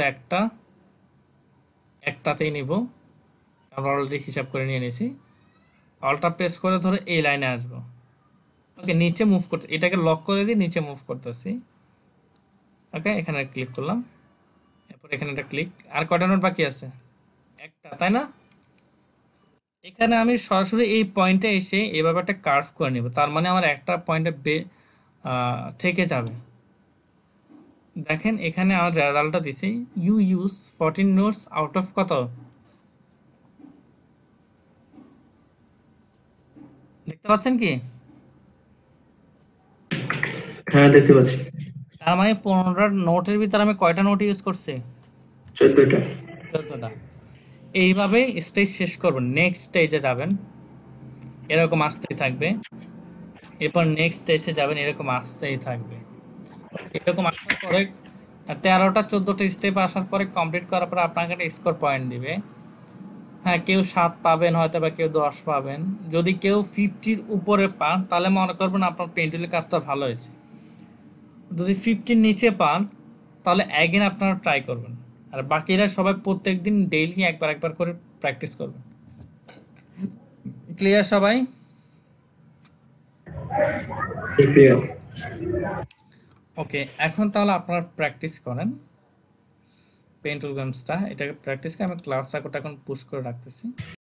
একটাতেই নিব। আমরা অলরেডি হিসাব করে নিয়ে নিছি। অল্টার প্রেস করে ধরে এই লাইনে আসবো। ওকে, নিচে মুভ করতে, এটাকে লক করে দিয়ে নিচে মুভ করতেছি। ওকে, এখানে ক্লিক করলাম, এরপর এখানে একটা ক্লিক। আর কয়টা নোট বাকি আছে? একটা, তাই না? এখানে আমি সরাসরি এই পয়েন্টে এসে এভাবে একটা কার্ভ করে নেব। তার মানে আমার একটা পয়েন্টে থেকে যাবে। দেখেন এখানে আমার রেজাল্টটা দিছি, you use 14 notes out of কত? দেখতে পাচ্ছেন কি? হ্যাঁ দেখতে পাচ্ছি। তার মানে 15টা নোটের ভিতরে আমি কয়টা নোট ইউজ করছি? 14টা। 14টা। এইভাবে স্টেজ শেষ করবেন, নেক্সট স্টেজে যাবেন, এরকম আসতেই থাকবে। এরপর নেক্সট স্টেজে যাবেন, এরকম আসতেই থাকবে। এরকম আসার পরে আর 13টা 14টা স্টেপ আসার পরে কমপ্লিট করার পরে আপনাকে একটা স্কোর পয়েন্ট দিবে। হ্যাঁ, কেউ 7 পাবেন হয়তো বা কেউ 10 পাবেন। যদি কেউ 50-র উপরে পান তাহলে মনে করবেন আপনার পেইন্টুলের কাজটা ভালো হয়েছে। যদি 50-র নিচে পান তাহলে অ্যাগেন আপনারা ট্রাই করবেন। আর বাকিরা সবাই প্রত্যেকদিন ডেইলি একবার করে প্র্যাকটিস করবেন। ক্লিয়ার সবাই? ওকে, এখন তাহলে আপনারা প্র্যাকটিস করেন পেইন্টুল গেমসটা। এটাকে প্র্যাকটিস করে আমি ক্লাস রেকর্ডটা এখন পুশ করে রাখতেছি।